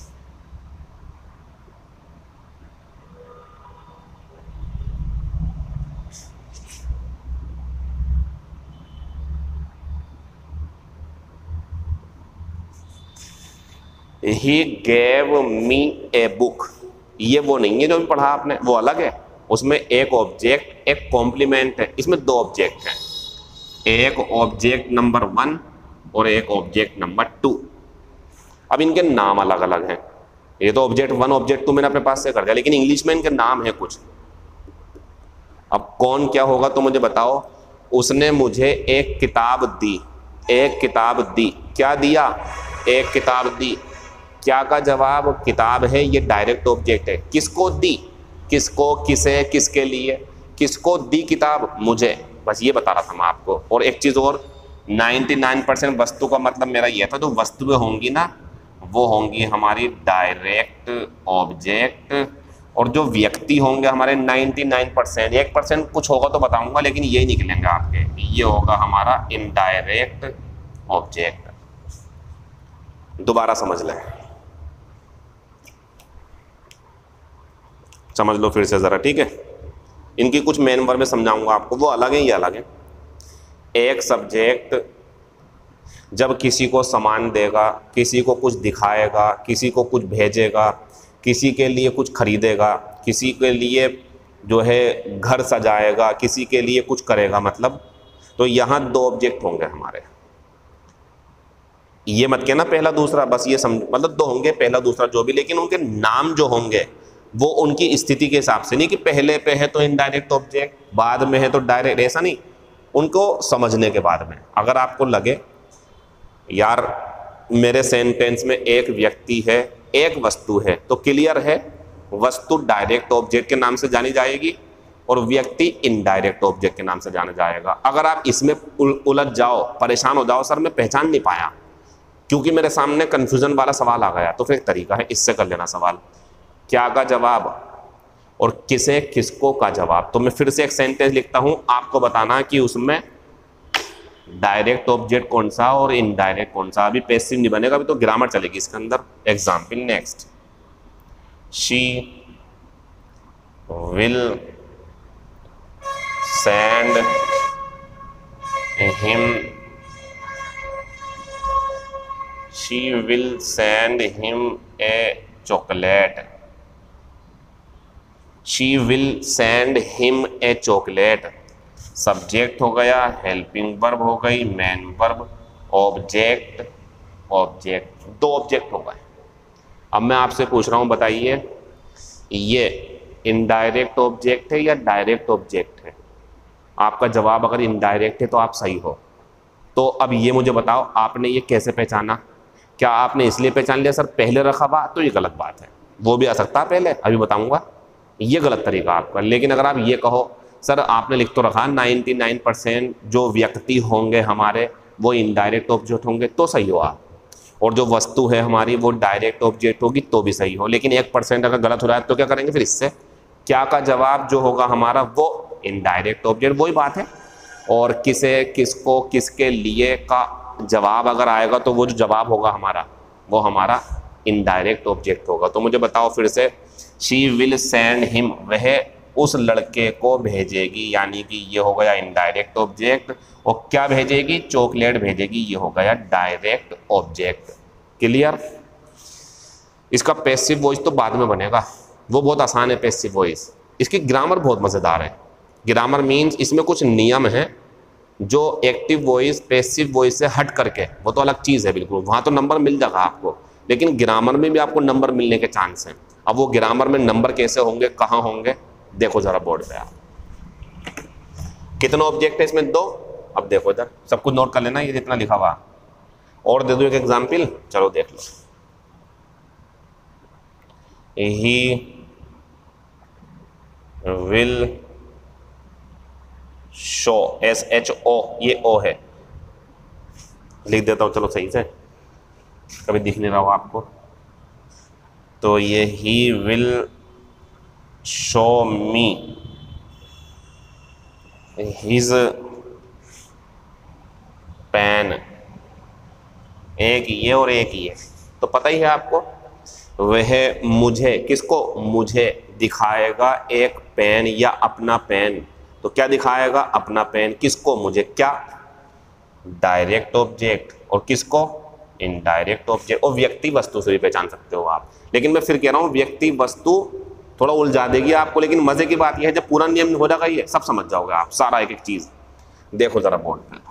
He gave me a book, ये वो नहीं है जो भी पढ़ा आपने, वो अलग है। उसमें एक ऑब्जेक्ट एक कॉम्प्लीमेंट है, इसमें दो ऑब्जेक्ट हैं, एक ऑब्जेक्ट नंबर वन और एक ऑब्जेक्ट नंबर टू। अब इनके नाम अलग अलग हैं। ये तो ऑब्जेक्ट वन ऑब्जेक्ट टू मैंने अपने पास से कर दिया, लेकिन इंग्लिश में इनके नाम है कुछ। अब कौन क्या होगा तो मुझे बताओ। उसने मुझे एक किताब दी, एक किताब दी, क्या दिया, एक किताब दी। क्या का जवाब किताब है, ये डायरेक्ट ऑब्जेक्ट है। किसको दी, किसको, किसे, किसके लिए, किसको दी किताब, मुझे। बस ये बता रहा था मैं आपको। और एक चीज़ और, निन्यानवे परसेंट वस्तु का मतलब मेरा ये था, जो वस्तुएं होंगी ना वो होंगी हमारी डायरेक्ट ऑब्जेक्ट, और जो व्यक्ति होंगे हमारे निन्यानवे परसेंट, एक परसेंट कुछ होगा तो बताऊंगा, लेकिन यही निकलेंगे आपके, ये होगा हमारा इनडायरेक्ट ऑब्जेक्ट। दोबारा समझ लें, समझ लो फिर से ज़रा, ठीक है। इनकी कुछ मेन वर्ब में समझाऊंगा आपको, वो अलग है, ये अलग है। एक सब्जेक्ट जब किसी को सामान देगा, किसी को कुछ दिखाएगा, किसी को कुछ भेजेगा, किसी के लिए कुछ खरीदेगा, किसी के लिए जो है घर सजाएगा, किसी के लिए कुछ करेगा, मतलब तो यहाँ दो ऑब्जेक्ट होंगे हमारे। ये मत कहना पहला दूसरा, बस ये समझ, मतलब दो होंगे, पहला दूसरा जो भी, लेकिन उनके नाम जो होंगे वो उनकी स्थिति के हिसाब से, नहीं कि पहले पे है तो इनडायरेक्ट ऑब्जेक्ट, बाद में है तो डायरेक्ट, ऐसा नहीं। उनको समझने के बाद में अगर आपको लगे यार मेरे सेंटेंस में एक व्यक्ति है, एक वस्तु है, तो क्लियर है वस्तु डायरेक्ट ऑब्जेक्ट के नाम से जानी जाएगी और व्यक्ति इनडायरेक्ट ऑब्जेक्ट के नाम से जाना जाएगा। अगर आप इसमें उलझ जाओ, परेशान हो जाओ, सर मैं पहचान नहीं पाया क्योंकि मेरे सामने कंफ्यूजन वाला सवाल आ गया, तो फिर एक तरीका है, इससे कर लेना सवाल, क्या का जवाब और किसे किसको का जवाब। तो मैं फिर से एक सेंटेंस लिखता हूं, आपको बताना कि उसमें डायरेक्ट ऑब्जेक्ट कौन सा और इनडायरेक्ट कौन सा। अभी पैसिव नहीं बनेगा, अभी तो ग्रामर चलेगी इसके अंदर। Example next, she will send him she will send him a chocolate. She will send him a chocolate. Subject हो गया, हेल्पिंग वर्ब हो गई, मेन वर्ब, ऑब्जेक्ट, ऑब्जेक्ट, दो ऑब्जेक्ट हो गए। अब मैं आपसे पूछ रहा हूं, बताइए ये इनडायरेक्ट ऑब्जेक्ट है या डायरेक्ट ऑब्जेक्ट है? आपका जवाब अगर इनडायरेक्ट है तो आप सही हो। तो अब ये मुझे बताओ, आपने ये कैसे पहचाना? क्या आपने इसलिए पहचान लिया सर पहले रखा हुआ? तो ये गलत बात है, वो भी आ सकता है पहले, अभी बताऊंगा, ये गलत तरीका आपका। लेकिन अगर आप ये कहो सर आपने लिख तो रखा निन्यानवे परसेंट जो व्यक्ति होंगे हमारे वो इनडायरेक्ट ऑब्जेक्ट होंगे, तो सही हो आप, और जो वस्तु है हमारी वो डायरेक्ट ऑब्जेक्ट होगी, तो भी सही हो। लेकिन एक परसेंट अगर गलत हो रहा है तो क्या करेंगे फिर? इससे क्या का जवाब जो होगा हमारा वो इनडायरेक्ट ऑब्जेक्ट, वही बात है। और किसे, किसको, किसके लिए का जवाब अगर आएगा तो वो जो जवाब होगा हमारा वो हमारा इनडायरेक्ट ऑब्जेक्ट होगा। तो मुझे बताओ फिर से, शी विल सेंड हिम, वह उस लड़के को भेजेगी, यानी कि ये हो गया इनडायरेक्ट ऑब्जेक्ट। और क्या भेजेगी? चॉकलेट भेजेगी, ये हो गया डायरेक्ट ऑब्जेक्ट। क्लियर? इसका पैसिव वॉइस तो बाद में बनेगा, वो बहुत आसान है पैसिव वॉइस। इसकी ग्रामर बहुत मज़ेदार है। ग्रामर मीन्स इसमें कुछ नियम हैं जो एक्टिव वॉइस पैसिव वॉइस से हट करके, वो तो अलग चीज़ है बिल्कुल, वहाँ तो नंबर मिल जाएगा आपको, लेकिन ग्रामर में भी आपको नंबर मिलने के चांस हैं। अब वो ग्रामर में नंबर कैसे होंगे, कहाँ होंगे, देखो जरा बोर्ड पे आप। कितना ऑब्जेक्ट है इसमें? दो। अब देखो इधर, सब कुछ नोट कर लेना, ये जितना लिखा हुआ। और दे दो एक एग्जाम्पल, चलो देख लो। He will show, S H O, ये ओ है, लिख देता हूं चलो सही से, कभी दिख नहीं रहा हो आपको। तो ये he will show me his pen, एक ये और एक ये, तो पता ही है आपको। वह मुझे, किसको? मुझे दिखाएगा एक पेन या अपना पेन। तो क्या दिखाएगा? अपना पेन। किसको? मुझे। क्या? Direct object. और किसको? Indirect object. और व्यक्ति वस्तु से भी पहचान सकते हो आप, लेकिन मैं फिर कह रहा हूं व्यक्ति वस्तु थोड़ा उलझा देगी आपको, लेकिन मजे की बात यह है जब पूरा नियम हो जाएगा ये सब समझ जाओगे आप, सारा एक एक चीज। देखो जरा बोर्ड पे,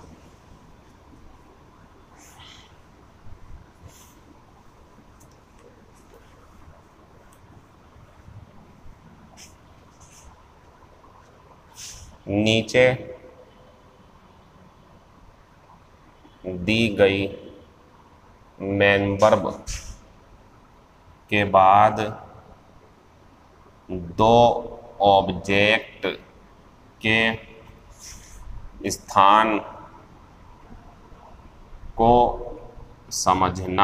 नीचे दी गई मेन वर्ब के बाद दो ऑब्जेक्ट के स्थान को समझना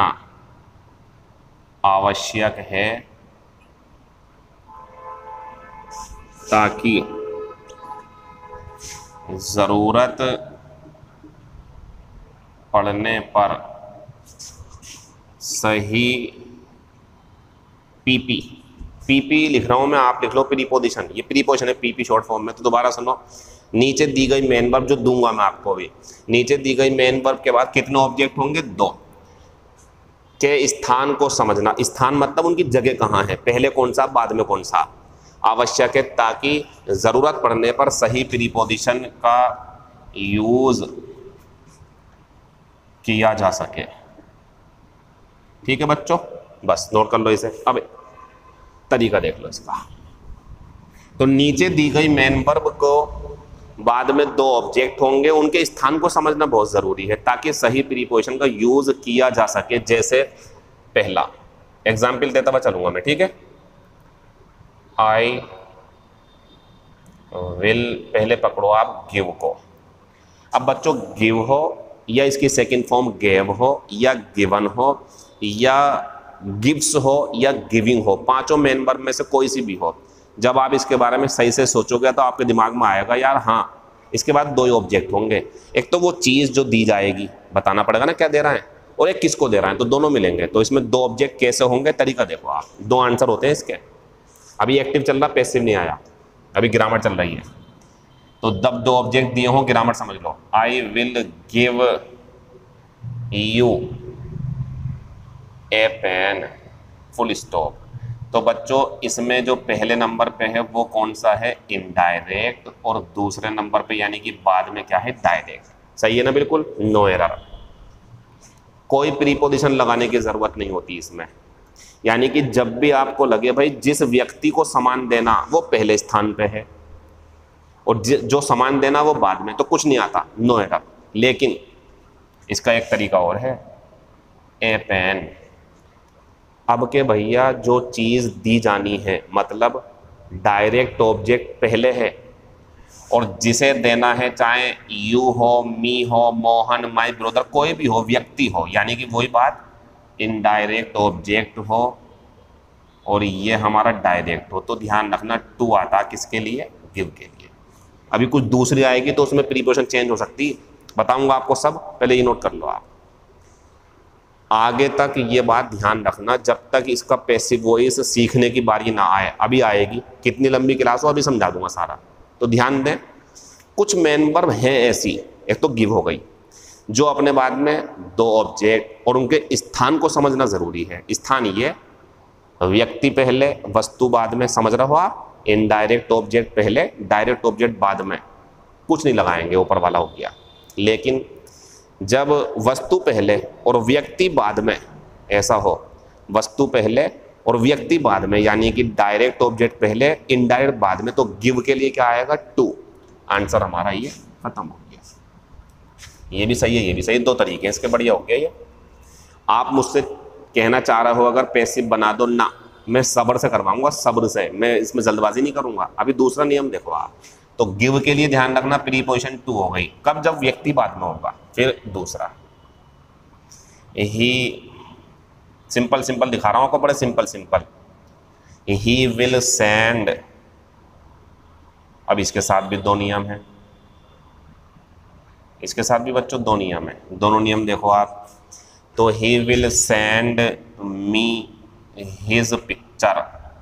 आवश्यक है ताकि ज़रूरत पड़ने पर सही पीपी पीपी लिख रहा हूं मैं, आप लिख लो प्रीपोजिशन, ये प्रीपोजिशन है पीपी शॉर्ट फॉर्म में। तो दोबारा सुनो, नीचे दी गई मेन वर्ब जो दूंगा मैं आपको भी, नीचे दी गई मेन वर्ब के बाद कितने ऑब्जेक्ट होंगे? दो। के स्थान को समझना, स्थान मतलब उनकी जगह कहाँ है, पहले कौन सा बाद में कौन सा, आवश्यक है ताकि जरूरत पड़ने पर सही प्रीपोजिशन का यूज किया जा सके। ठीक है बच्चों, बस नोट कर लो इसे। अब तरीका देख लो इसका। तो नीचे दी गई मेन वर्ब को बाद में दो ऑब्जेक्ट होंगे, उनके स्थान को समझना बहुत जरूरी है ताकि सही प्रीपोजिशन का यूज किया जा सके। जैसे पहला एग्जाम्पल देता हुआ चलूंगा मैं, ठीक है। आई विल, पहले पकड़ो आप गिव को। अब बच्चों गिव हो या इसकी सेकंड फॉर्म गेव हो या गिवन हो या गिव्स हो या गिविंग हो, पांचों मेन वर्ब में से कोई सी भी हो, जब आप इसके बारे में सही से सोचोगे तो आपके दिमाग में आएगा यार हाँ इसके बाद दो ही ऑब्जेक्ट होंगे। एक तो वो चीज़ जो दी जाएगी बताना पड़ेगा ना क्या दे रहा है, और एक किसको दे रहा है, तो दोनों मिलेंगे। तो इसमें दो ऑब्जेक्ट कैसे होंगे, तरीका देखो आप। दो आंसर होते हैं इसके। अभी एक्टिव चल रहा, पैसिव नहीं आया, अभी ग्रामर चल रही है। तो जब दो ऑब्जेक्ट दिए हों, ग्रामर समझ लो, I will give you a pen, full stop. तो बच्चों इसमें जो पहले नंबर पे है वो कौन सा है, इनडायरेक्ट, और दूसरे नंबर पे यानी कि बाद में क्या है, डायरेक्ट। सही है ना, बिल्कुल नो एरर। कोई प्रीपोजिशन लगाने की जरूरत नहीं होती इसमें। यानी कि जब भी आपको लगे भाई जिस व्यक्ति को सामान देना वो पहले स्थान पे है और जो सामान देना वो बाद में, तो कुछ नहीं आता, नो एरर। लेकिन इसका एक तरीका और है, ए पेन। अब के भैया जो चीज़ दी जानी है मतलब डायरेक्ट ऑब्जेक्ट पहले है और जिसे देना है चाहे यू हो, मी हो, मोहन, माय ब्रदर, कोई भी हो, व्यक्ति हो, यानी कि वही बात इनडायरेक्ट ऑब्जेक्ट हो और ये हमारा डायरेक्ट हो। तो ध्यान रखना टू आता किसके लिए, गिव के लिए। अभी कुछ दूसरी आएगी तो उसमें प्रीपोजिशन चेंज हो सकती, बताऊंगा आपको सब, पहले ये नोट कर लो आप। आगे तक ये बात ध्यान रखना जब तक इसका पैसिव वॉइस सीखने की बारी ना आए। अभी आएगी, कितनी लंबी क्लास हो अभी समझा दूंगा सारा। तो ध्यान दें, कुछ मेन वर्ब हैं ऐसी, एक तो गिव हो गई जो अपने बाद में दो ऑब्जेक्ट और उनके स्थान को समझना जरूरी है। स्थान ये व्यक्ति पहले वस्तु बाद में, समझ रहे हो आप। इनडायरेक्ट ऑब्जेक्ट पहले, डायरेक्ट ऑब्जेक्ट बाद में, कुछ नहीं लगाएंगे, ऊपर वाला हो गया। लेकिन जब वस्तु पहले और व्यक्ति बाद में ऐसा हो, वस्तु पहले और व्यक्ति बाद में, यानी कि डायरेक्ट ऑब्जेक्ट पहले इनडायरेक्ट बाद में, तो गिव के लिए क्या आएगा, टू। आंसर हमारा ये खत्म हो गया। ये भी सही है, ये भी सही, दो तरीके हैं इसके, बढ़िया हो गया ये। आप मुझसे कहना चाह रहे हो अगर पैसिव बना दो, ना, मैं सब्र से करवाऊंगा, सब्र से, मैं इसमें जल्दबाजी नहीं करूंगा। अभी दूसरा नियम देखो आप। तो गिव के लिए ध्यान रखना प्रीपोजिशन टू हो गई, कब, जब व्यक्ति बाद में होगा। फिर दूसरा ही, सिंपल सिंपल दिखा रहा हूं आपको, बड़े simple simple. He will send, अब इसके साथ भी दो नियम है, इसके साथ भी बच्चों दो नियम है, दोनों नियम देखो आप। तो he will send me his picture,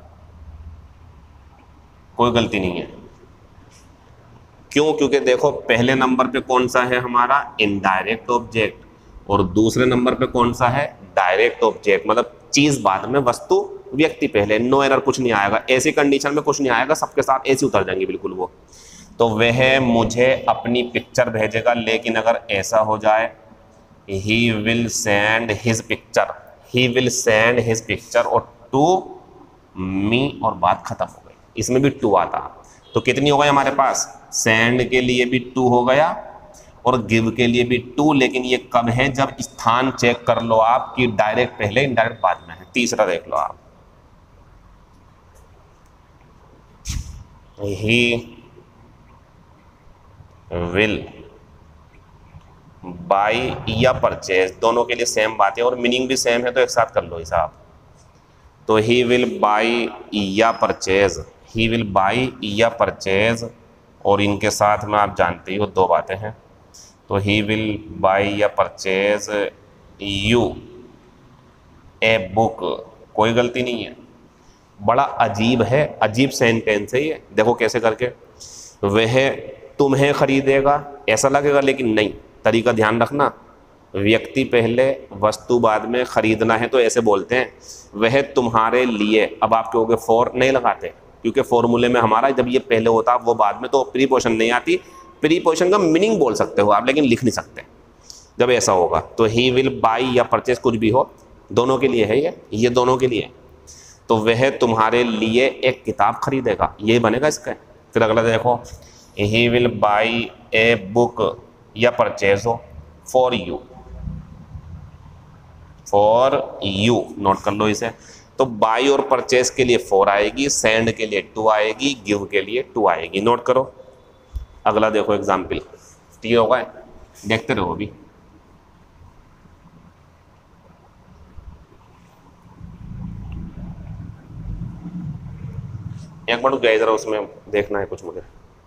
कोई गलती नहीं है। क्यों, क्योंकि देखो पहले नंबर पे कौन सा है हमारा, इनडायरेक्ट ऑब्जेक्ट, और दूसरे नंबर पे कौन सा है, डायरेक्ट ऑब्जेक्ट। मतलब चीज बाद में, वस्तु व्यक्ति पहले, नो एरर, कुछ नहीं आएगा। ऐसी कंडीशन में कुछ नहीं आएगा, सबके साथ ऐसे उतर जाएंगे बिल्कुल वो। तो वह मुझे अपनी पिक्चर भेजेगा, लेकिन अगर ऐसा हो जाए he will send his picture, he will send his picture और टू मी, और बात खत्म हो गई। इसमें भी टू आता, तो कितनी हो गई हमारे पास, सेंड के लिए भी टू हो गया और गिव के लिए भी टू। लेकिन ये कब है, जब स्थान चेक कर लो आप कि डायरेक्ट पहले इनडायरेक्ट बाद में है। तीसरा देख लो आप, ही विल बाई या परचेज, दोनों के लिए सेम बात है और मीनिंग भी सेम है, तो एक साथ कर लो हिसाब। तो ही विल बाई या परचेज, ही विल बाई या परचेज, और इनके साथ में आप जानते ही हो दो बातें हैं। तो ही विल बाई या परचेज यू ए बुक, कोई गलती नहीं है। बड़ा अजीब है, अजीब सेंटेंस है ये। देखो कैसे करके, वह तुम्हें खरीदेगा, ऐसा लगेगा लेकिन नहीं, तरीका ध्यान रखना, व्यक्ति पहले वस्तु बाद में, खरीदना है तो ऐसे बोलते हैं, वह तुम्हारे लिए। अब आप कहोगे फॉर नहीं लगाते, क्योंकि फॉर्मूले में हमारा जब ये पहले होता वो बाद में, तो प्रीपोजिशन नहीं आती। प्रीपोजिशन का मीनिंग बोल सकते हो आप, लेकिन लिख नहीं सकते जब ऐसा होगा। तो ही विल बाई या परचेज कुछ भी हो, दोनों के लिए है ये ये दोनों के लिए। तो वह तुम्हारे लिए एक किताब खरीदेगा, ये बनेगा इसका। फिर अगला देखो, he will buy a book या परचेज हो for you, for you note कर लो इसे। तो बाई और परचेज के लिए फोर आएगी, सेंड के लिए टू आएगी, गिव के लिए टू आएगी। नोट करो। अगला देखो एग्जाम्पल, ठीक होगा, देखते रहो अभी। एक बार गए जरा, उसमें देखना है कुछ मुझे।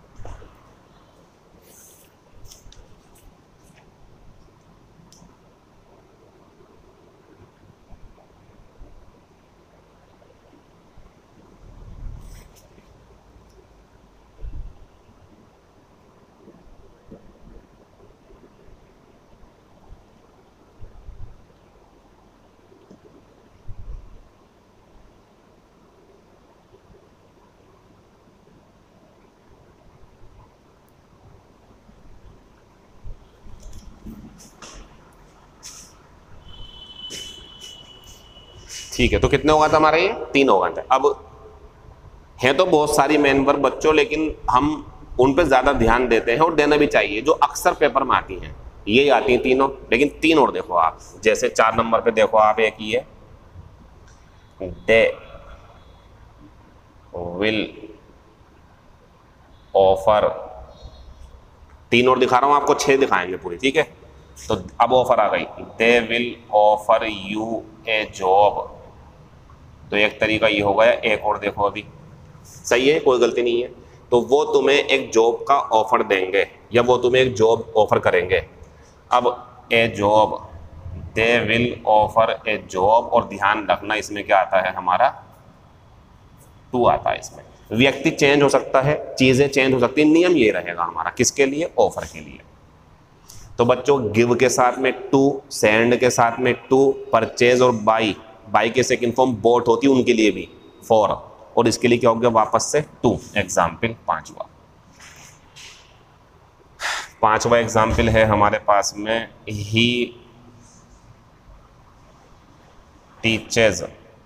ठीक है, तो कितने होगा था हमारे, ये तीन होगा था। अब हैं तो बहुत सारी मेन वर्ब बच्चों, लेकिन हम उन पे ज्यादा ध्यान देते हैं और देना भी चाहिए, जो अक्सर पेपर में आती हैं। ये आती हैं तीनों, लेकिन तीन और देखो आप, जैसे चार नंबर पे देखो आप, एक ही है, दे विल ऑफर। तीन और दिखा रहा हूं आपको, छह दिखाएंगे पूरी, ठीक है। तो अब ऑफर आ गई, they will offer you a job. तो एक तरीका ये हो गया। एक और देखो अभी, सही है, कोई गलती नहीं है। तो वो तुम्हें एक जॉब का ऑफर देंगे, या वो तुम्हें एक जॉब ऑफर करेंगे। अब a job, they will offer a job, और ध्यान रखना इसमें क्या आता है हमारा, टू आता है इसमें। व्यक्ति चेंज हो सकता है, चीजें चेंज हो सकती है, नियम ये रहेगा हमारा, किसके लिए, ऑफर के लिए। तो बच्चों गिव के साथ में टू, सेंड के साथ में टू, परचेज और बाई, बाई के सेकंड फॉर्म बोट होती है उनके लिए भी फॉर, और इसके लिए क्या हो गया वापस से टू। एग्जाम्पल पांचवा पांचवा एग्जाम्पल है हमारे पास में, he teaches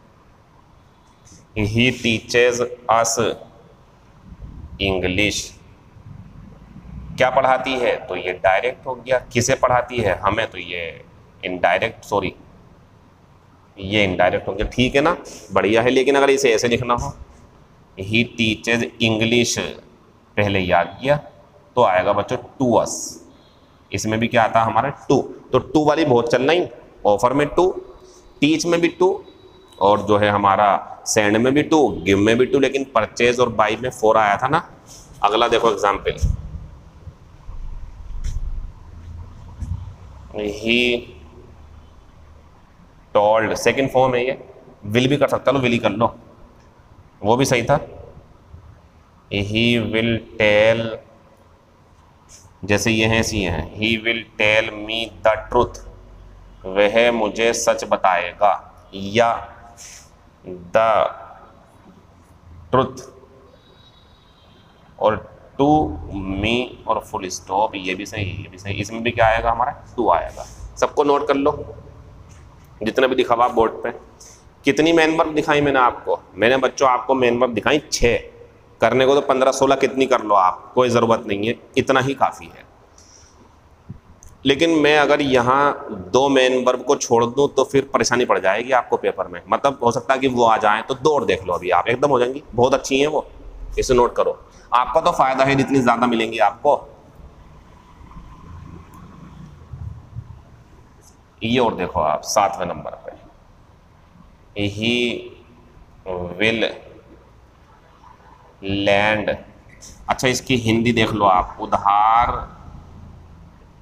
he teaches us English. क्या पढ़ाती है, तो ये डायरेक्ट हो गया, किसे पढ़ाती है, हमें, तो ये इनडायरेक्ट, सॉरी ये इनडायरेक्ट हो गया, ठीक है ना, बढ़िया है। लेकिन अगर इसे ऐसे लिखना हो, ही टीचेज इंग्लिश, पहले याद किया तो आएगा बच्चों टू अस। इसमें भी क्या आता है हमारा, टू। तो टू वाली बहुत चलना ही, ऑफर में टू, टीच में भी टू, और जो है हमारा सेंड में भी टू, गिव में भी टू, लेकिन परचेज और बाई में फोर आया था ना। अगला देखो example, he told, second form है ये, विल भी कर सकता लो, विल ही कर लो, वो भी सही था। ही विल टेल, जैसे ये हैं ऐसी हैं, he will tell me the truth, वह मुझे सच बताएगा, या द ट्रुथ, और टू मी और फुल स्टॉप, ये भी सही, ये भी सही। इसमें भी क्या आएगा हमारा, टू आएगा। सबको नोट कर लो, जितना भी दिखा हुआ बोर्ड पे। कितनी मेन वर्ब दिखाई मैंने आपको, मैंने बच्चों आपको मेन वर्ब दिखाई छः, करने को तो पंद्रह सोलह कितनी कर लो आप, कोई ज़रूरत नहीं है, इतना ही काफ़ी है। लेकिन मैं अगर यहाँ दो मेन वर्ब को छोड़ दूँ तो फिर परेशानी पड़ जाएगी आपको पेपर में, मतलब हो सकता है कि वो आ जाएं, तो दो और देख लो अभी आप, एकदम हो जाएंगी, बहुत अच्छी हैं वो, इसे नोट करो। आपका तो फायदा है, जितनी ज़्यादा मिलेंगी आपको। ये और देखो आप सातवें नंबर पे, ही विल लैंड। अच्छा इसकी हिंदी देख लो आप, उधार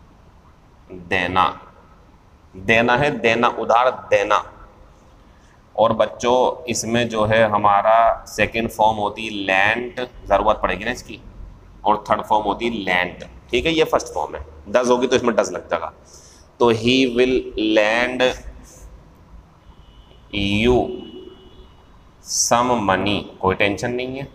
देना, देना है देना, उधार देना, और बच्चों इसमें जो है हमारा सेकंड फॉर्म होती है लैंड, ज़रूरत पड़ेगी ना इसकी, और थर्ड फॉर्म होती है लैंड। ठीक है, ये फर्स्ट फॉर्म है, डज होगी तो इसमें डज लग जाएगा। तो he will lend you some money, कोई टेंशन नहीं है।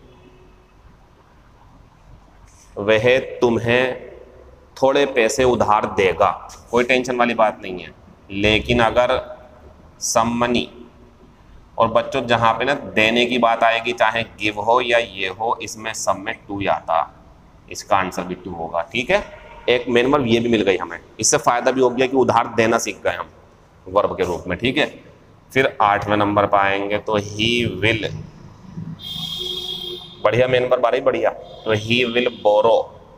वह तुम्हें थोड़े पैसे उधार देगा, कोई टेंशन वाली बात नहीं है। लेकिन अगर सम मनी, और बच्चों जहाँ पे ना देने की बात आएगी, चाहे गिव हो या ये हो, इसमें सब में टू ही आता, इसका आंसर भी टू होगा। ठीक है, एक मेन वर्ब ये भी मिल गई हमें, इससे फ़ायदा भी हो गया कि उधार देना सीख गए हम वर्ब के रूप में। ठीक है, फिर आठवें नंबर पर आएंगे तो ही विल, बढ़िया मेन वर्ब आ रही बढ़िया। तो ही विल बोरो,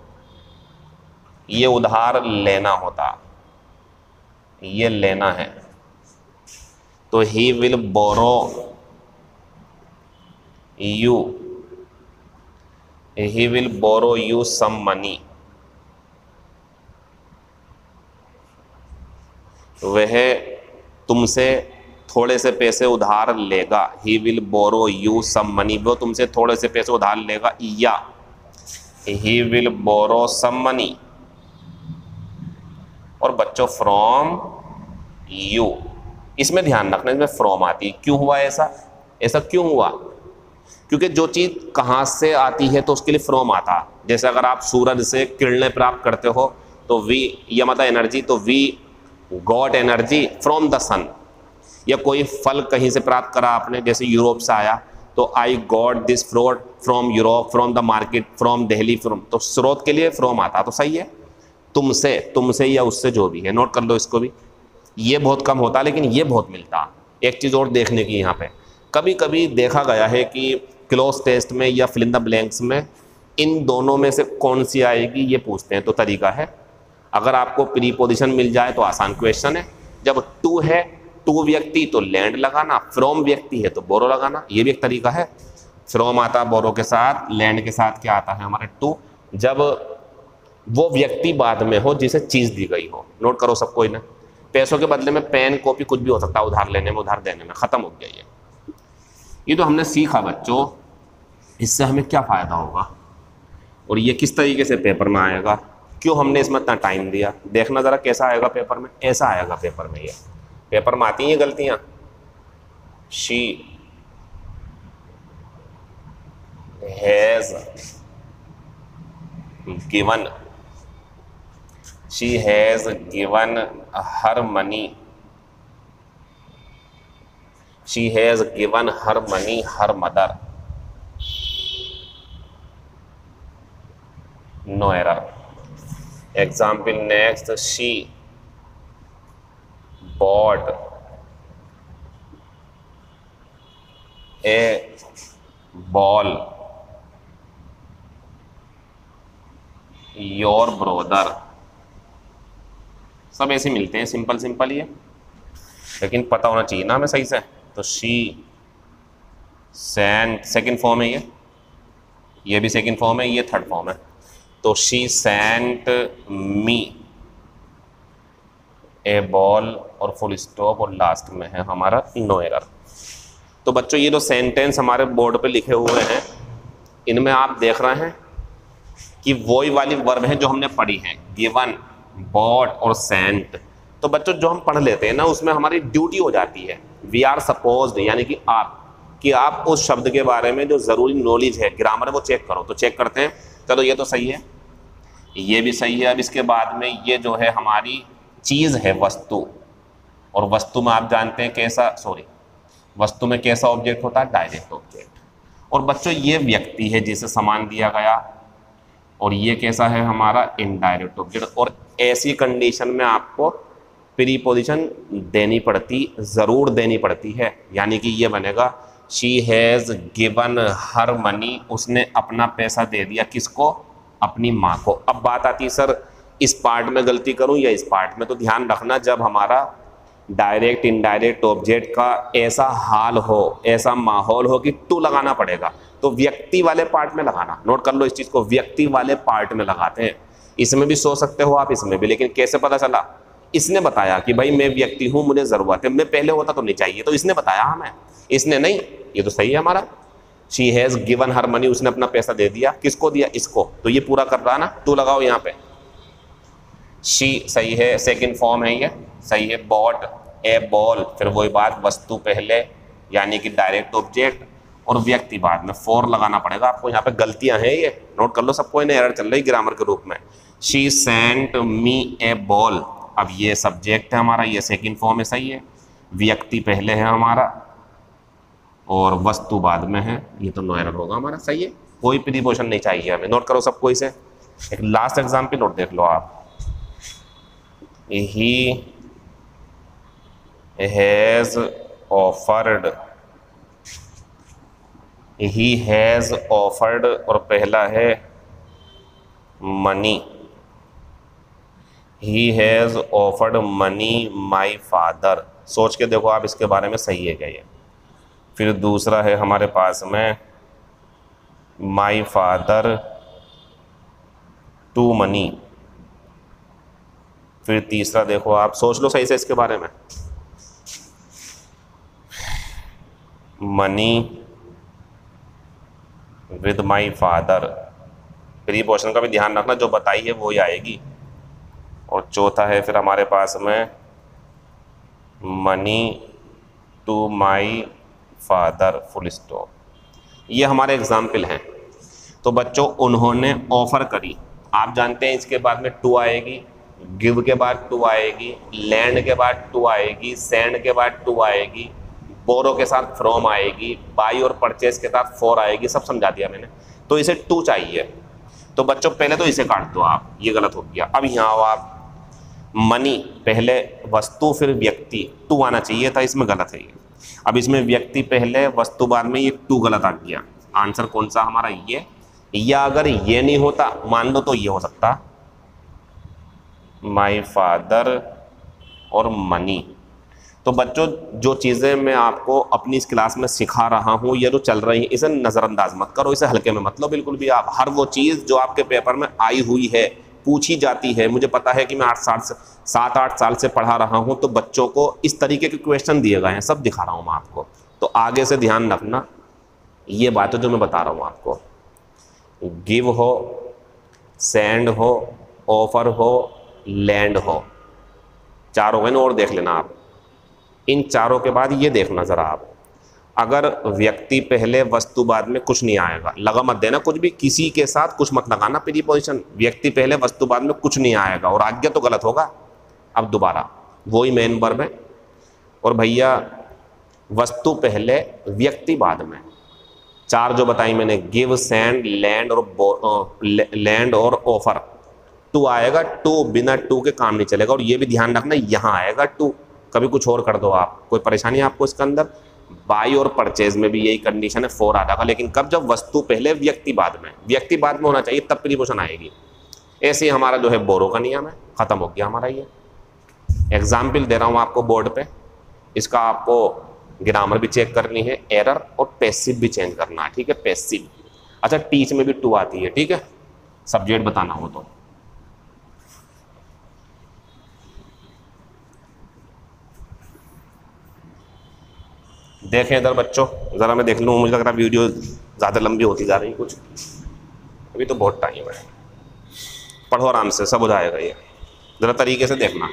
ये उधार लेना होता, ये लेना है। तो he will borrow you, he will borrow you some money, वह तुमसे थोड़े से पैसे उधार लेगा। He will borrow you some money, वो तुमसे थोड़े से पैसे उधार लेगा। या ही विल बोरो सम मनी, और बच्चों फ्रॉम यू, इसमें ध्यान रखना, इसमें फ्रॉम आती है। क्यों हुआ ऐसा? ऐसा क्यों हुआ? क्योंकि जो चीज़ कहाँ से आती है तो उसके लिए फ्रॉम आता। जैसे अगर आप सूरज से किरणें प्राप्त करते हो तो वी, या मतलब एनर्जी, तो we got energy from the sun. या कोई फल कहीं से प्राप्त करा आपने, जैसे यूरोप से आया तो I got this fruit from Europe, from the market, from Delhi, from, तो स्रोत के लिए फ्रॉम आता, तो सही है। तुमसे, तुमसे या उससे, जो भी है, नोट कर लो इसको भी। ये बहुत कम होता लेकिन ये बहुत मिलता। एक चीज़ और देखने की यहाँ पे, कभी कभी देखा गया है कि क्लोज टेस्ट में या फिल इन द ब्लैंक्स में इन दोनों में से कौन सी आएगी ये पूछते हैं। तो तरीका है, अगर आपको प्रीपोजिशन मिल जाए तो आसान क्वेश्चन है। जब टू है, टू व्यक्ति, तो लैंड लगाना, फ्रॉम व्यक्ति है तो बोरो लगाना, ये भी एक तरीका है। फ्रॉम आता बोरो के साथ, लैंड के साथ क्या आता है हमारे टू, जब वो व्यक्ति बाद में हो जिसे चीज़ दी गई हो। नोट करो सबको ही ना, पैसों के बदले में पेन, कॉपी, कुछ भी हो सकता है उधार लेने में, उधार देने में। ख़त्म हो गया ये ये तो हमने सीखा बच्चों। इससे हमें क्या फ़ायदा होगा और ये किस तरीके से पेपर में आएगा, क्यों हमने इसमें इतना टाइम दिया, देखना ज़रा कैसा आएगा पेपर में। ऐसा आएगा पेपर में, ये पेपर में आती हैं ये गलतियाँ। She has given, she has given her money, she has given her money her mother. No error. Example next, she bought a ball your brother. सब ऐसे मिलते हैं, सिंपल सिंपल ही है, लेकिन पता होना चाहिए ना हमें सही से। तो शी सेंट, सेकंड फॉर्म है ये ये भी सेकंड फॉर्म है, ये थर्ड फॉर्म है। तो she sent me a ball, और फुल स्टॉप, और लास्ट में है हमारा नो एरर। तो बच्चों ये जो सेंटेंस हमारे बोर्ड पे लिखे हुए हैं, इनमें आप देख रहे हैं कि वही वाली वर्ब है जो हमने पढ़ी है, गिवन, बॉट और सेंट। तो बच्चों जो हम पढ़ लेते हैं ना, उसमें हमारी ड्यूटी हो जाती है, वी आर सपोज्ड, यानी कि आप कि आप उस शब्द के बारे में जो ज़रूरी नॉलेज है, ग्रामर है, वो चेक करो। तो चेक करते हैं, चलो ये तो सही है, ये भी सही है। अब इसके बाद में ये जो है हमारी चीज़ है वस्तु, और वस्तु में आप जानते हैं कैसा, सॉरी वस्तु में कैसा ऑब्जेक्ट होता है, डायरेक्ट ऑब्जेक्ट। और बच्चों ये व्यक्ति है जिसे सामान दिया गया, और ये कैसा है हमारा इनडायरेक्ट ऑब्जेक्ट। और ऐसी कंडीशन में आपको प्रीपोजिशन देनी पड़ती, ज़रूर देनी पड़ती है। यानी कि ये बनेगा she has given her money, उसने अपना पैसा दे दिया, किसको, अपनी माँ को। अब बात आती है सर इस पार्ट में गलती करूं या इस पार्ट में। तो ध्यान रखना, जब हमारा डायरेक्ट इनडायरेक्ट ऑब्जेक्ट का ऐसा हाल हो, ऐसा माहौल हो कि टू लगाना पड़ेगा, तो व्यक्ति वाले पार्ट में लगाना। नोट कर लो इस चीज़ को, व्यक्ति वाले पार्ट में लगाते हैं। इसमें भी सोच सकते हो आप, इसमें भी, लेकिन कैसे पता चला, इसने बताया कि भाई मैं व्यक्ति हूँ, मुझे ज़रूरत है, मैं पहले होता तो नहीं चाहिए, तो इसने बताया हमें। इसने नहीं, ये तो सही है हमारा। She has given her money, उसने अपना पैसा दे दिया, किसको दिया, इसको, तो ये पूरा कर रहा है ना, टू लगाओ यहाँ पे। शी सही है, सेकंड फॉर्म है ये, सही है। बॉट ए बॉल, फिर वही बात, वस्तु पहले यानी कि डायरेक्ट ऑब्जेक्ट और व्यक्ति बाद में, फोर लगाना पड़ेगा आपको, यहाँ पे गलतियां हैं ये नोट कर लो सबको, इन्हें एरर चल रही ग्रामर के रूप में। She sent me a ball, अब ये सब्जेक्ट है हमारा, ये सेकंड फॉर्म है, सही है। व्यक्ति पहले है हमारा और वस्तु बाद में है, ये तो नो एरर होगा हमारा, सही है। कोई प्रीपोजिशन नहीं चाहिए हमें, नोट करो सबको इसे। एक लास्ट एग्जाम्पल नोट देख लो आप। He has offered, he has offered और पहला है money, he has offered money my father, सोच के देखो आप इसके बारे में, सही है क्या ये। फिर दूसरा है हमारे पास में माई फादर टू मनी, फिर तीसरा देखो आप, सोच लो सही से इसके बारे में, money with my father, preposition का भी ध्यान रखना, जो बताई है वो ही आएगी। और चौथा है फिर हमारे पास में money to my father, full stop. ये हमारे एग्जाम्पल हैं। तो बच्चों उन्होंने ऑफर करी, आप जानते हैं इसके बाद में टू आएगी, गिव के बाद टू आएगी, लैंड के बाद टू आएगी, सेंड के बाद टू आएगी, बोरो के साथ फ्रॉम आएगी, बाई और परचेज के साथ फोर आएगी, सब समझा दिया मैंने। तो इसे टू चाहिए, तो बच्चों पहले तो इसे काट दो आप, ये गलत हो गया। अब यहाँ आओ आप, मनी पहले वस्तु फिर व्यक्ति, टू आना चाहिए था, इसमें गलत है ये। अब इसमें व्यक्ति पहले वस्तु बाद में, ये टू गलत आ गया। आंसर कौन सा हमारा, ये, या अगर ये नहीं होता मान लो तो ये हो सकता, माई फादर और मनी। तो बच्चों जो चीज़ें मैं आपको अपनी इस क्लास में सिखा रहा हूँ, ये जो चल रही है, इसे नज़रअंदाज मत करो, इसे हल्के में मत लो बिल्कुल भी आप। हर वो चीज़ जो आपके पेपर में आई हुई है, पूछी जाती है, मुझे पता है कि मैं आठ साल से सात आठ साल से पढ़ा रहा हूँ, तो बच्चों को इस तरीके के क्वेश्चन दिए गए हैं, सब दिखा रहा हूँ मैं आपको। तो आगे से ध्यान रखना, ये बातें जो मैं बता रहा हूँ आपको, गिव हो, सेंड हो, ऑफर हो, लैंड हो, चारों गए ना, और देख लेना आप। इन चारों के बाद ये देखना ज़रा आप, अगर व्यक्ति पहले वस्तु बाद में, कुछ नहीं आएगा, लगा मत देना कुछ भी, किसी के साथ कुछ मत लगाना प्रीपोजिशन, व्यक्ति पहले वस्तु बाद में कुछ नहीं आएगा और आज्ञा तो गलत होगा। अब दोबारा वही मेन वर्ब है, और भैया वस्तु पहले व्यक्ति बाद में, चार जो बताई मैंने, गिव, सेंड, लैंड और लैंड और ऑफर, टू आएगा, टू बिना टू के काम नहीं चलेगा। और ये भी ध्यान रखना, यहाँ आएगा टू, कभी कुछ और कर दो आप, कोई परेशानी है आपको इसके अंदर। बाई और परचेज में भी यही कंडीशन है, फोर आ जाएगा, लेकिन कब, जब वस्तु पहले व्यक्ति बाद में, व्यक्ति बाद में होना चाहिए तब प्रीपोजिशन आएगी। ऐसे ही हमारा जो है बोरो का नियम है, खत्म हो गया हमारा ये। एग्जाम्पल दे रहा हूँ आपको बोर्ड पे, इसका आपको ग्रामर भी चेक करनी है, एरर और पैसिव भी चेंज करना है, ठीक है, पैसिव। अच्छा टीच में भी टू आती है, ठीक है, सब्जेक्ट बताना हो तो। देखें इधर बच्चों, ज़रा मैं देख लूँ, मुझे लग रहा है वीडियो ज़्यादा लंबी होती जा रही है कुछ, अभी तो बहुत टाइम है। पढ़ो आराम से, सब हो जाएगा ये, ज़रा तरीके से देखना।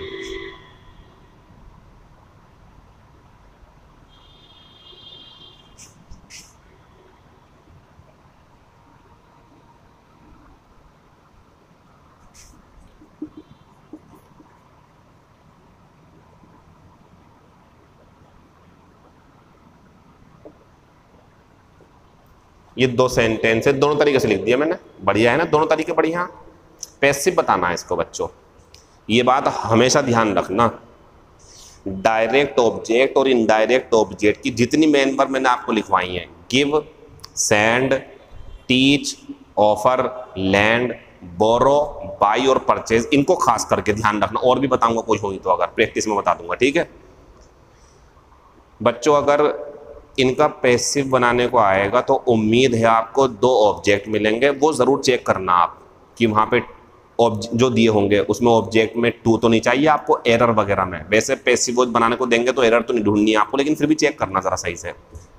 ये दो सेंटेंस है, दोनों तरीके से लिख दिया मैंने, बढ़िया है ना, दोनों तरीके बढ़िया। पैसिव बताना है इसको बच्चों, ये बात हमेशा ध्यान रखना। डायरेक्ट ऑब्जेक्ट और इनडायरेक्ट ऑब्जेक्ट की जितनी मेन वर्ब मैंने आपको लिखवाई हैं, give, send, teach, offer, lend, borrow, buy और परचेज, इनको खास करके ध्यान रखना। और भी बताऊंगा कोई होगी तो, अगर प्रैक्टिस में बता दूंगा, ठीक है बच्चों। अगर इनका पैसिव बनाने को आएगा तो उम्मीद है आपको दो ऑब्जेक्ट मिलेंगे, वो ज़रूर चेक करना आप कि वहाँ पे जो दिए होंगे उसमें ऑब्जेक्ट में टू तो नहीं चाहिए आपको, एरर वगैरह में। वैसे पैसिव बनाने को देंगे तो एरर तो नहीं ढूंढनी है आपको, लेकिन फिर भी चेक करना ज़रा सही से।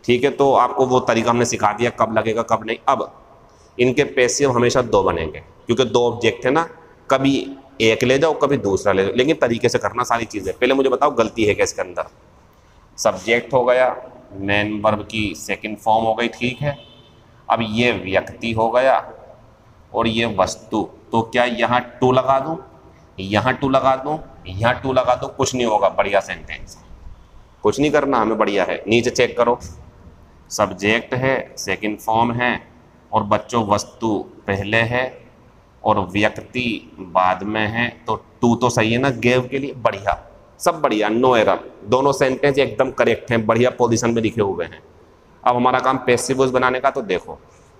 ठीक है, तो आपको वो तरीका हमने सिखा दिया कब लगेगा कब नहीं। अब इनके पैसिव हमेशा दो बनेंगे क्योंकि दो ऑब्जेक्ट है ना, कभी एक ले जाओ कभी दूसरा ले जाओ, लेकिन तरीके से करना सारी चीज़ें। पहले मुझे बताओ गलती है क्या इसके अंदर। सब्जेक्ट हो गया, मेन वर्ब की सेकंड फॉर्म हो गई, ठीक है। अब ये व्यक्ति हो गया और ये वस्तु, तो क्या यहाँ टू लगा दूँ, यहाँ टू लगा दूँ, यहाँ टू लगा दूँ, कुछ नहीं होगा, बढ़िया सेंटेंस। कुछ नहीं करना हमें, बढ़िया है। नीचे चेक करो, सब्जेक्ट है, सेकंड फॉर्म है, और बच्चों वस्तु पहले है और व्यक्ति बाद में है, तो टू तो सही है ना गेव के लिए, बढ़िया, सब बढ़िया, नो एरर, दोनों सेंटेंस एकदम करेक्ट हैं, बढ़िया पोजीशन में लिखे हुए हैं। अब हमारा काम पैसिव वॉइस बनाने का, तो देखो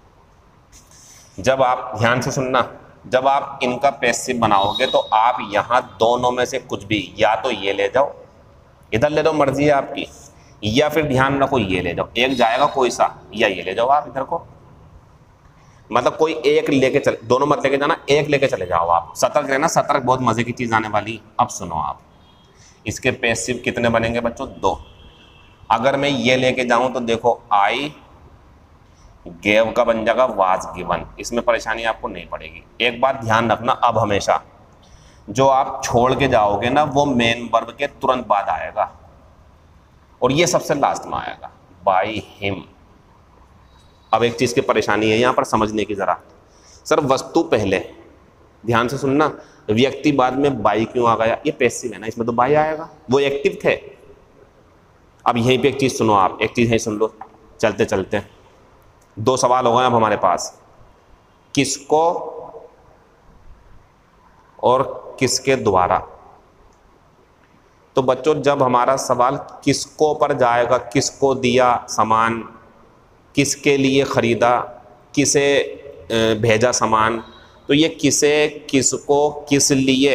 जब आप ध्यान से सुनना, जब आप इनका पैसिव बनाओगे तो आप यहाँ दोनों में से कुछ भी, या तो ये ले जाओ, इधर ले दो, मर्जी है आपकी, या फिर ध्यान रखो ये ले जाओ, एक जाएगा कोई सा, या ये ले जाओ आप इधर को, मतलब कोई एक लेके चले, दोनों मत लेके जाना, एक लेके चले जाओ आप। सतर्क रहना, सतर्क, बहुत मजे की चीज आने वाली। अब सुनो आप, इसके पैसिव कितने बनेंगे बच्चों, दो। अगर मैं ये लेके जाऊं तो देखो आई गेव का बन जाएगा वाज गिवन, इसमें परेशानी आपको नहीं पड़ेगी। एक बात ध्यान रखना, अब हमेशा जो आप छोड़ के जाओगे ना वो मेन वर्ब के तुरंत बाद आएगा, और ये सबसे लास्ट में आएगा, बाई हिम। अब एक चीज की परेशानी है यहां पर समझने की जरा, सर वस्तु पहले, ध्यान से सुनना, व्यक्ति बाद में बाई क्यों आ गया, ये पैसिव है ना, इसमें तो बाई आएगा, वो एक्टिव थे। अब यहीं पे एक चीज सुनो आप, एक चीज यहीं सुन लो, चलते चलते दो सवाल हो गए अब हमारे पास, किसको और किसके द्वारा। तो बच्चों जब हमारा सवाल किसको पर जाएगा, किसको दिया सामान, किसके लिए खरीदा, किसे भेजा सामान, तो ये किसे, किसको, किस लिए,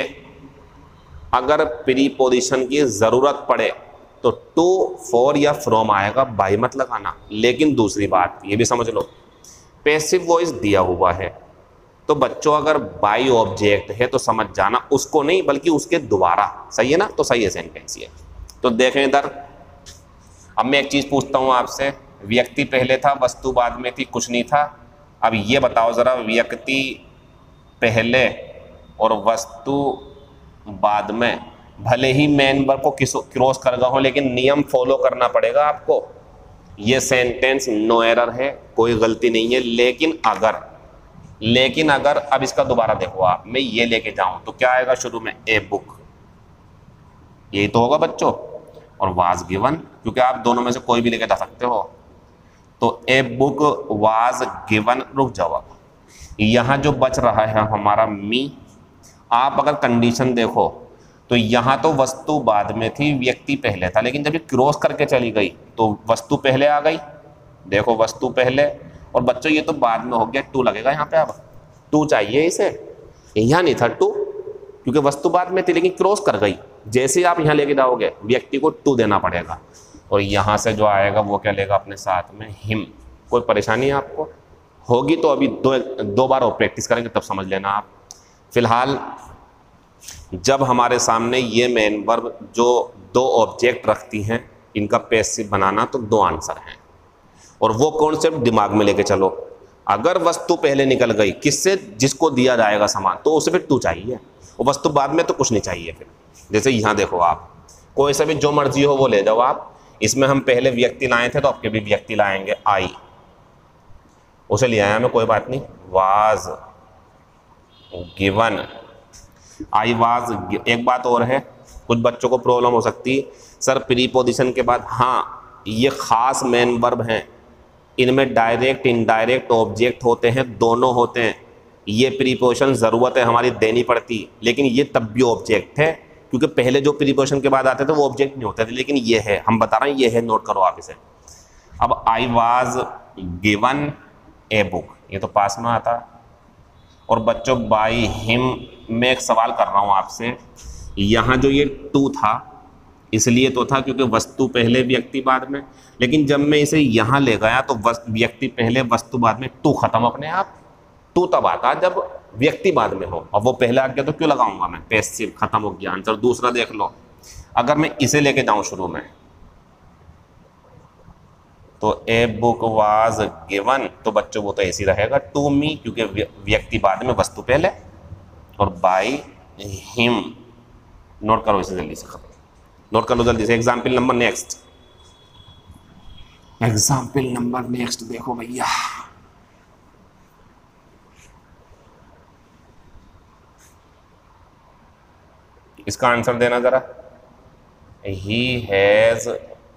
अगर प्रीपोजिशन की ज़रूरत पड़े तो टू, फॉर या फ्रॉम आएगा, बाई मत लगाना। लेकिन दूसरी बात ये भी समझ लो, पैसिव वॉइस दिया हुआ है, तो बच्चों अगर बाई ऑब्जेक्ट है तो समझ जाना उसको नहीं बल्कि उसके द्वारा, सही है ना, तो सही है सेंटेंस ये। तो देखें इधर, अब मैं एक चीज़ पूछता हूँ आपसे, व्यक्ति पहले था, वस्तु बाद में थी, कुछ नहीं था। अब ये बताओ ज़रा, व्यक्ति पहले और वस्तु बाद में, भले ही मेन वर्ब को क्रॉस कर गया हो लेकिन नियम फॉलो करना पड़ेगा आपको। ये सेंटेंस नो एरर है, कोई गलती नहीं है। लेकिन अगर लेकिन अगर अब इसका दोबारा देखो आप, मैं ये लेके जाऊं तो क्या आएगा शुरू में, ए बुक, यही तो होगा बच्चों, और वाज गिवन, क्योंकि आप दोनों में से कोई भी लेके जा सकते हो। तो ए बुक वाज गिवन, रुक जाओ, अब यहाँ जो बच रहा है हमारा मी। आप अगर कंडीशन देखो तो यहाँ तो वस्तु बाद में थी, व्यक्ति पहले था, लेकिन जब ये क्रॉस करके चली गई तो वस्तु पहले आ गई। देखो वस्तु पहले, और बच्चों ये तो बाद में हो गया, टू लगेगा यहाँ पे। अब टू चाहिए इसे, यहाँ नहीं था टू, क्योंकि वस्तु बाद में थी लेकिन क्रॉस कर गई। जैसे आप यहाँ लेके जाओगे व्यक्ति को टू देना पड़ेगा, और यहाँ से जो आएगा वो क्या लेगा अपने साथ में, हिम। कोई परेशानी है आपको, होगी तो अभी दो दो बार और प्रैक्टिस करेंगे तब समझ लेना आप। फिलहाल जब हमारे सामने ये मेन वर्ब जो दो ऑब्जेक्ट रखती हैं, इनका पैसिव बनाना, तो दो आंसर हैं, और वो कॉन्सेप्ट दिमाग में लेके चलो। अगर वस्तु पहले निकल गई, किससे, जिसको दिया जाएगा सामान, तो उसे फिर टू चाहिए, और वस्तु बाद में तो कुछ नहीं चाहिए फिर। जैसे यहाँ देखो आप, कोई सा भी जो मर्जी हो वो ले जाओ आप। इसमें हम पहले व्यक्ति लाए थे तो आपके भी व्यक्ति लाएंगे, आई, उसे ले आया मैं, कोई बात नहीं। Was given, I was. एक बात और है, कुछ बच्चों को प्रॉब्लम हो सकती है, सर प्रीपोजिशन के बाद, हाँ ये खास मेन वर्ब हैं, इनमें डायरेक्ट इनडायरेक्ट ऑब्जेक्ट होते हैं, दोनों होते हैं। ये प्रीपोजिशन ज़रूरत है हमारी देनी पड़ती, लेकिन ये तब भी ऑब्जेक्ट है, क्योंकि पहले जो प्रीपोजिशन के बाद आते थे वो ऑब्जेक्ट नहीं होते थे, लेकिन ये है, हम बता रहे हैं ये है, नोट करो आप इसे। अब I was given a book, ये तो पास में आता। और बच्चों बाई हिम, मैं एक सवाल कर रहा हूँ आपसे, यहाँ जो ये टू था इसलिए तो था क्योंकि वस्तु पहले व्यक्ति बाद में, लेकिन जब मैं इसे यहाँ ले गया तो व्यक्ति पहले वस्तु बाद में, टू खत्म अपने आप। टू तब आता जब व्यक्ति बाद में हो, अब वो पहले आ गया तो क्यों लगाऊंगा मैं, पैसिव, खत्म हो गया आंसर। दूसरा देख लो, अगर मैं इसे लेके जाऊं शुरू में, तो ए बुक वाज गिवन, तो बच्चों वो तो ऐसे ही रहेगा टू मी, क्योंकि व्यक्ति बाद में वस्तु पहले, और बाय हिम। नोट करो इसे जल्दी से, खत्म नोट कर लो जल्दी से। Example number next, example number next देखो भैया। इसका आंसर देना जरा। ही हैज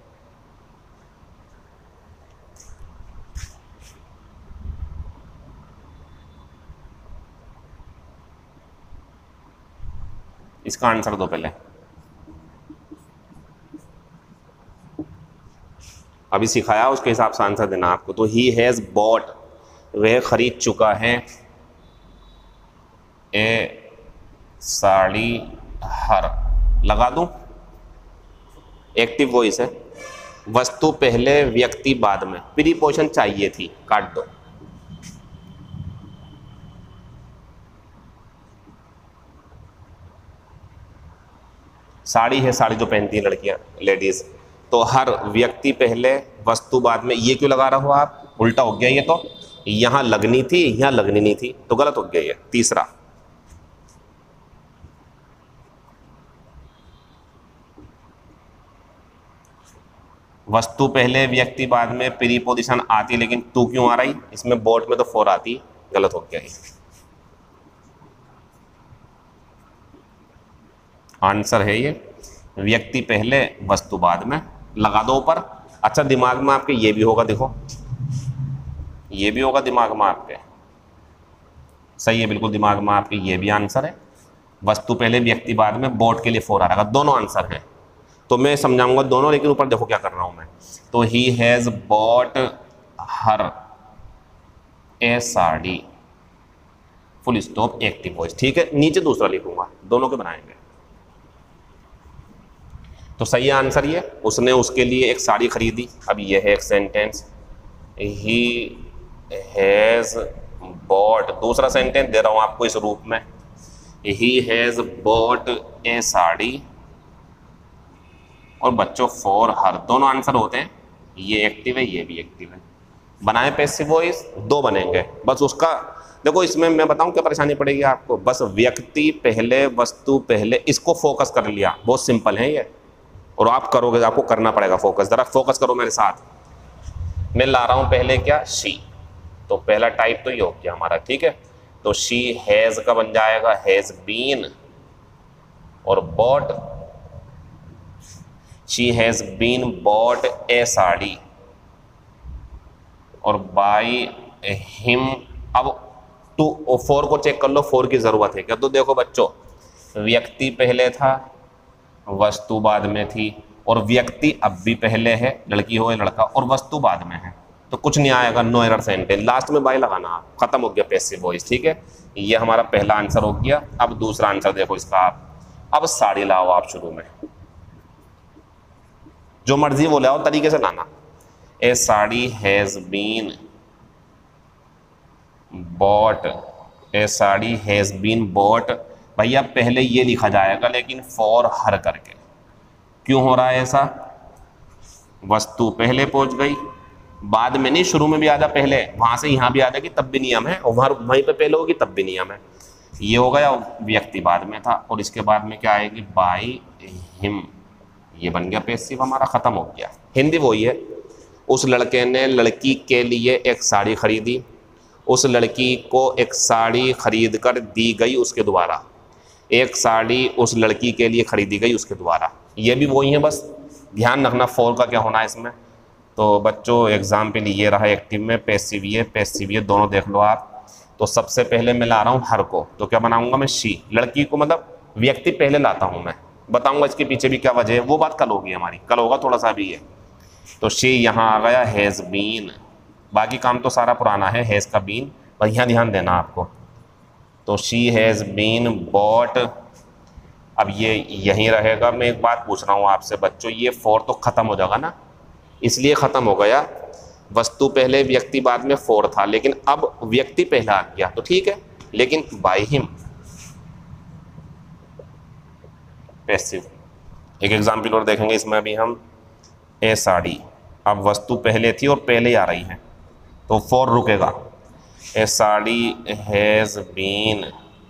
इसका आंसर दो पहले, अभी सिखाया उसके हिसाब से आंसर देना आपको। तो ही हैज बॉट, वह खरीद चुका है, ए साड़ी हर, लगा दूं, एक्टिव वॉइस है, वस्तु पहले व्यक्ति बाद में, प्रीपोजिशन चाहिए थी, काट दो। साड़ी है, साड़ी जो पहनती है लड़कियां, लेडीज, तो हर व्यक्ति पहले वस्तु बाद में, ये क्यों लगा रहा हो आप, उल्टा हो गया ये तो, यहां लगनी थी यहां लगनी नहीं थी, तो गलत हो गया ये। तीसरा, वस्तु पहले व्यक्ति बाद में, प्रीपोजिशन आती लेकिन टू क्यों आ रही, इसमें बोट में तो फोर आती, गलत हो गया ये। आंसर है ये व्यक्ति पहले वस्तु बाद में, लगा दो ऊपर। अच्छा दिमाग में आपके ये भी होगा, देखो ये भी होगा दिमाग में आपके, सही है बिल्कुल, दिमाग में आपके ये भी आंसर है, वस्तु पहले व्यक्ति बाद में, बोट के लिए फोर आ रहा है, दोनों आंसर है। तो मैं समझाऊंगा दोनों, लेकिन ऊपर देखो क्या कर रहा हूं मैं। तो he has bought her a sari, full stop, active voice, ठीक है। नीचे दूसरा लिखूंगा, दोनों के बनाएंगे। तो सही आंसर ये, उसने उसके लिए एक साड़ी खरीदी। अब ये है एक सेंटेंस, ही हैज बॉट, दूसरा सेंटेंस दे रहा हूं आपको इस रूप में, he has bought a sari, और बच्चों फॉर हर, दोनों आंसर होते हैं, ये एक्टिव है ये भी एक्टिव है। बनाए पैसिव वॉइस, दो बनेंगे बस। उसका देखो इसमें मैं बताऊं क्या परेशानी पड़ेगी आपको, बस व्यक्ति पहले वस्तु पहले, इसको फोकस कर लिया, बहुत सिंपल है ये, और आप करोगे, आपको करना पड़ेगा फोकस, जरा फोकस करो मेरे साथ। मैं ला रहा हूं पहले क्या, शी, तो पहला टाइप तो ये हो गया हमारा, ठीक है। तो शी हैज का बन जाएगा हैज बीन, और bought, she has been bought a sari, और बाय हिम। अब टू फोर को चेक कर लो, फोर की जरूरत है क्या, तो देखो बच्चों व्यक्ति पहले था, वस्तु बाद में थी, और व्यक्ति अब भी पहले है, लड़की हो या लड़का, और वस्तु बाद में है, तो कुछ नहीं आएगा, नो एरर सेंटेंस। लास्ट में बाय लगाना, आप खत्म हो गया पैसिव वॉइस, ठीक है। ये हमारा पहला आंसर हो गया। अब दूसरा आंसर देखो इसका आप, अब साड़ी लाओ आप, शुरू में जो मर्जी वो लाओ, तरीके से लाना। A sari has been bought, a sari has been bought, भैया पहले ये लिखा जाएगा लेकिन फॉर हर करके, क्यों हो रहा है ऐसा, वस्तु पहले पहुंच गई, बाद में नहीं, शुरू में भी आ जा पहले, वहां से यहां भी आ जाएगी तब भी नियम है, और वहां वहीं पे पहले होगी तब भी नियम है। ये हो गया, व्यक्ति बाद में था, और इसके बाद में क्या आएगी, बाय हिम, ये बन गया पैसिव हमारा, खत्म हो गया। हिंदी वही है, उस लड़के ने लड़की के लिए एक साड़ी खरीदी, उस लड़की को एक साड़ी खरीद कर दी गई उसके द्वारा, एक साड़ी उस लड़की के लिए खरीदी गई उसके द्वारा, ये भी वही है, बस ध्यान रखना फॉर का क्या होना है इसमें। तो बच्चों एग्जाम्पल ये रहा एक्टिव में, पैसिव ये पैसिव ये दोनों देख लो आप। तो सबसे पहले मैं ला रहा हूँ हर को, तो क्या बनाऊंगा मैं, शी, लड़की को मतलब व्यक्ति पहले लाता हूँ मैं, बताऊंगा इसके पीछे भी क्या वजह है, वो बात कल होगी हमारी, कल होगा थोड़ा सा भी है। तो शी यहाँ आ गया, हैज़ बीन, बाकी काम तो सारा पुराना है, हैज़ का बीन, पर यहाँ ध्यान देना आपको। तो शी हैज़ बीन बॉट, अब ये यहीं रहेगा। मैं एक बात पूछ रहा हूँ आपसे बच्चों, ये फोर तो ख़त्म हो जाएगा ना, इसलिए ख़त्म हो गया, वस्तु पहले व्यक्ति बाद में फोर था, लेकिन अब व्यक्ति पहला आ गया तो ठीक है, लेकिन बाय हिम पैसिव। एक एग्जाम्पल और देखेंगे इसमें अभी हम, ए साड़ी, अब वस्तु पहले थी और पहले ही आ रही है तो फॉर रुकेगा। A sari has been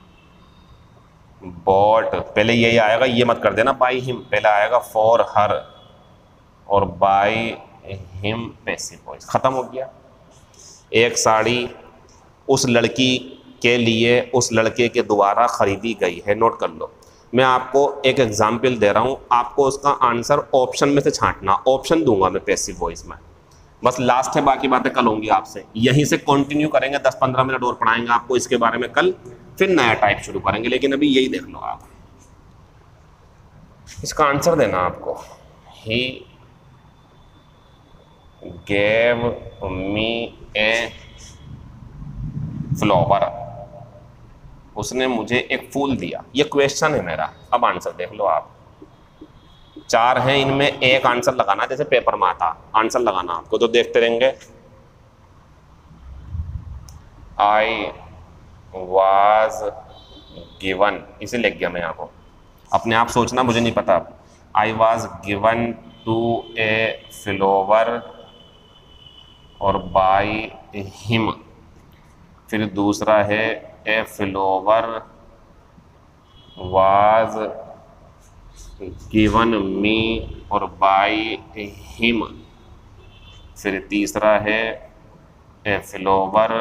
bought, पहले यही आएगा, ये मत कर देना बाई हिम, पहले आएगा फॉर हर और बाई हिम पैसिव वॉइस, खत्म हो गया। एक साड़ी उस लड़की के लिए उस लड़के के द्वारा खरीदी गई है, नोट कर लो। मैं आपको एक एग्जाम्पल दे रहा हूँ, आपको उसका आंसर ऑप्शन में से छांटना, ऑप्शन दूंगा मैं पैसिव वॉइस में, बस लास्ट है, बाकी बातें कल होंगी आपसे। यहीं से कंटिन्यू करेंगे, दस पंद्रह मिनट और पढ़ाएंगे आपको इसके बारे में कल, फिर नया टाइप शुरू करेंगे, लेकिन अभी यही देख लो आप। इसका आंसर देना आपको। He gave me a flower, उसने मुझे एक फूल दिया, ये क्वेश्चन है मेरा। अब आंसर देख लो आप, चार हैं, इनमें एक आंसर लगाना, जैसे पेपर में आता आंसर लगाना आपको, तो देखते रहेंगे। आई वाज गिवन, इसे लिख गया मैं यहाँ को, अपने आप सोचना, मुझे नहीं पता। I was given to a flower और बाय हिम, फिर दूसरा है a flower was given me और बाय हिम, फिर तीसरा है ए फ्लावर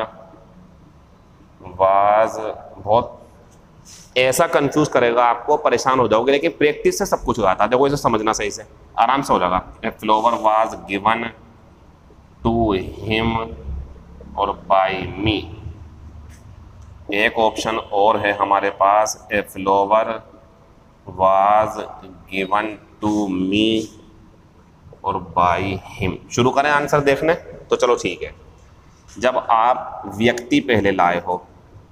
वाज, बहुत ऐसा कंफ्यूज करेगा आपको, परेशान हो जाओगे, लेकिन प्रैक्टिस से सब कुछ आता है। देखो इसे समझना सही से, आराम से हो जाएगा। A flower was given to him और बाय मी। एक ऑप्शन और है हमारे पास, a flower was given to me और बाय हिम। शुरू करें आंसर देखने, तो चलो ठीक है। जब आप व्यक्ति पहले लाए हो,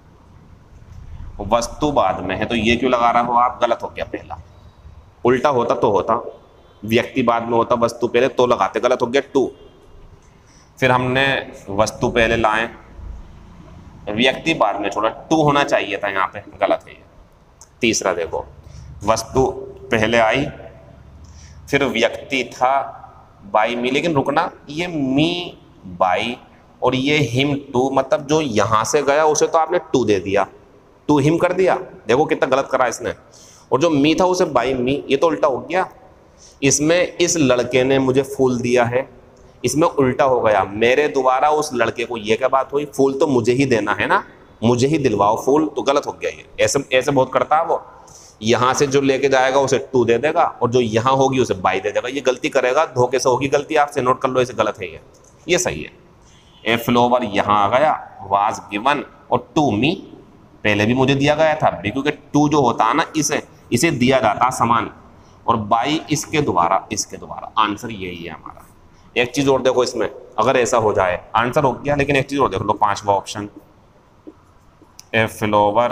वस्तु बाद में है, तो ये क्यों लगा रहा हो आप, गलत हो गया। पहला उल्टा होता तो होता, व्यक्ति बाद में होता, वस्तु पहले तो लगाते, गलत हो गया टू। फिर हमने वस्तु पहले लाए, व्यक्ति बाद में छोड़ा, टू होना चाहिए था यहाँ पे, गलत है ये। तीसरा देखो, वस्तु पहले आई, फिर व्यक्ति था बाई मी, लेकिन रुकना, ये मी बाई और ये हिम टू, मतलब जो यहाँ से गया उसे तो आपने टू दे दिया, टू हिम कर दिया। देखो कितना गलत करा इसने, और जो मी था उसे बाई मी, ये तो उल्टा हो गया। इसमें इस लड़के ने मुझे फूल दिया है, इसमें उल्टा हो गया, मेरे द्वारा उस लड़के को, ये क्या बात हुई, फूल तो मुझे ही देना है ना, मुझे ही दिलवाओ फूल, तो गलत हो गया ये। ऐसे ऐसे बहुत करता है वो, यहाँ से जो लेके जाएगा उसे टू दे देगा और जो यहाँ होगी उसे बाई दे देगा, ये गलती करेगा, धोखे से होगी गलती, आपसे नोट कर लो, इसे गलत है ये, ये सही है। ए फ्लावर यहाँ आ गया, वाज गिवन और टू मी, पहले भी मुझे दिया गया था, क्योंकि टू जो होता है ना, इसे इसे दिया जाता सामान, और बाई इसके द्वारा, इसके द्वारा। आंसर यही है हमारा। एक चीज और देखो इसमें, अगर ऐसा हो जाए, आंसर हो गया, लेकिन एक चीज और देख लो, पांचवा option, a flower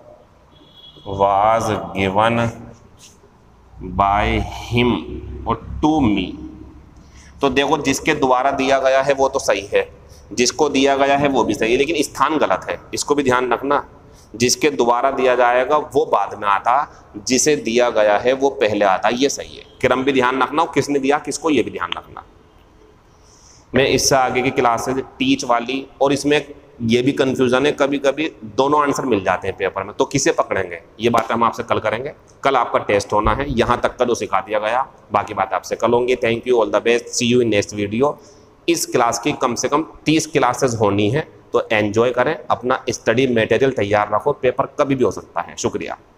was given by him और टू मी, तो देखो जिसके द्वारा दिया गया है वो तो सही है, जिसको दिया गया है वो भी सही है, लेकिन स्थान गलत है, इसको भी ध्यान रखना। जिसके द्वारा दिया जाएगा वो बाद में आता, जिसे दिया गया है वो पहले आता, ये सही है। क्रम भी ध्यान रखना, किसने दिया किसको, ये भी ध्यान रखना। मैं इससे आगे की क्लासेज टीच वाली, और इसमें ये भी कंफ्यूजन है, कभी कभी दोनों आंसर मिल जाते हैं पेपर में, तो किसे पकड़ेंगे, ये बात हम आपसे कल करेंगे। कल आपका टेस्ट होना है, यहाँ तक का जो सिखा दिया गया, बाकी बात आपसे कल होंगी। Thank you, all the best, see you in next video. इस क्लास की कम से कम तीस क्लासेस होनी है, तो एंजॉय करें, अपना स्टडी मटेरियल तैयार रखो, पेपर कभी भी हो सकता है। शुक्रिया।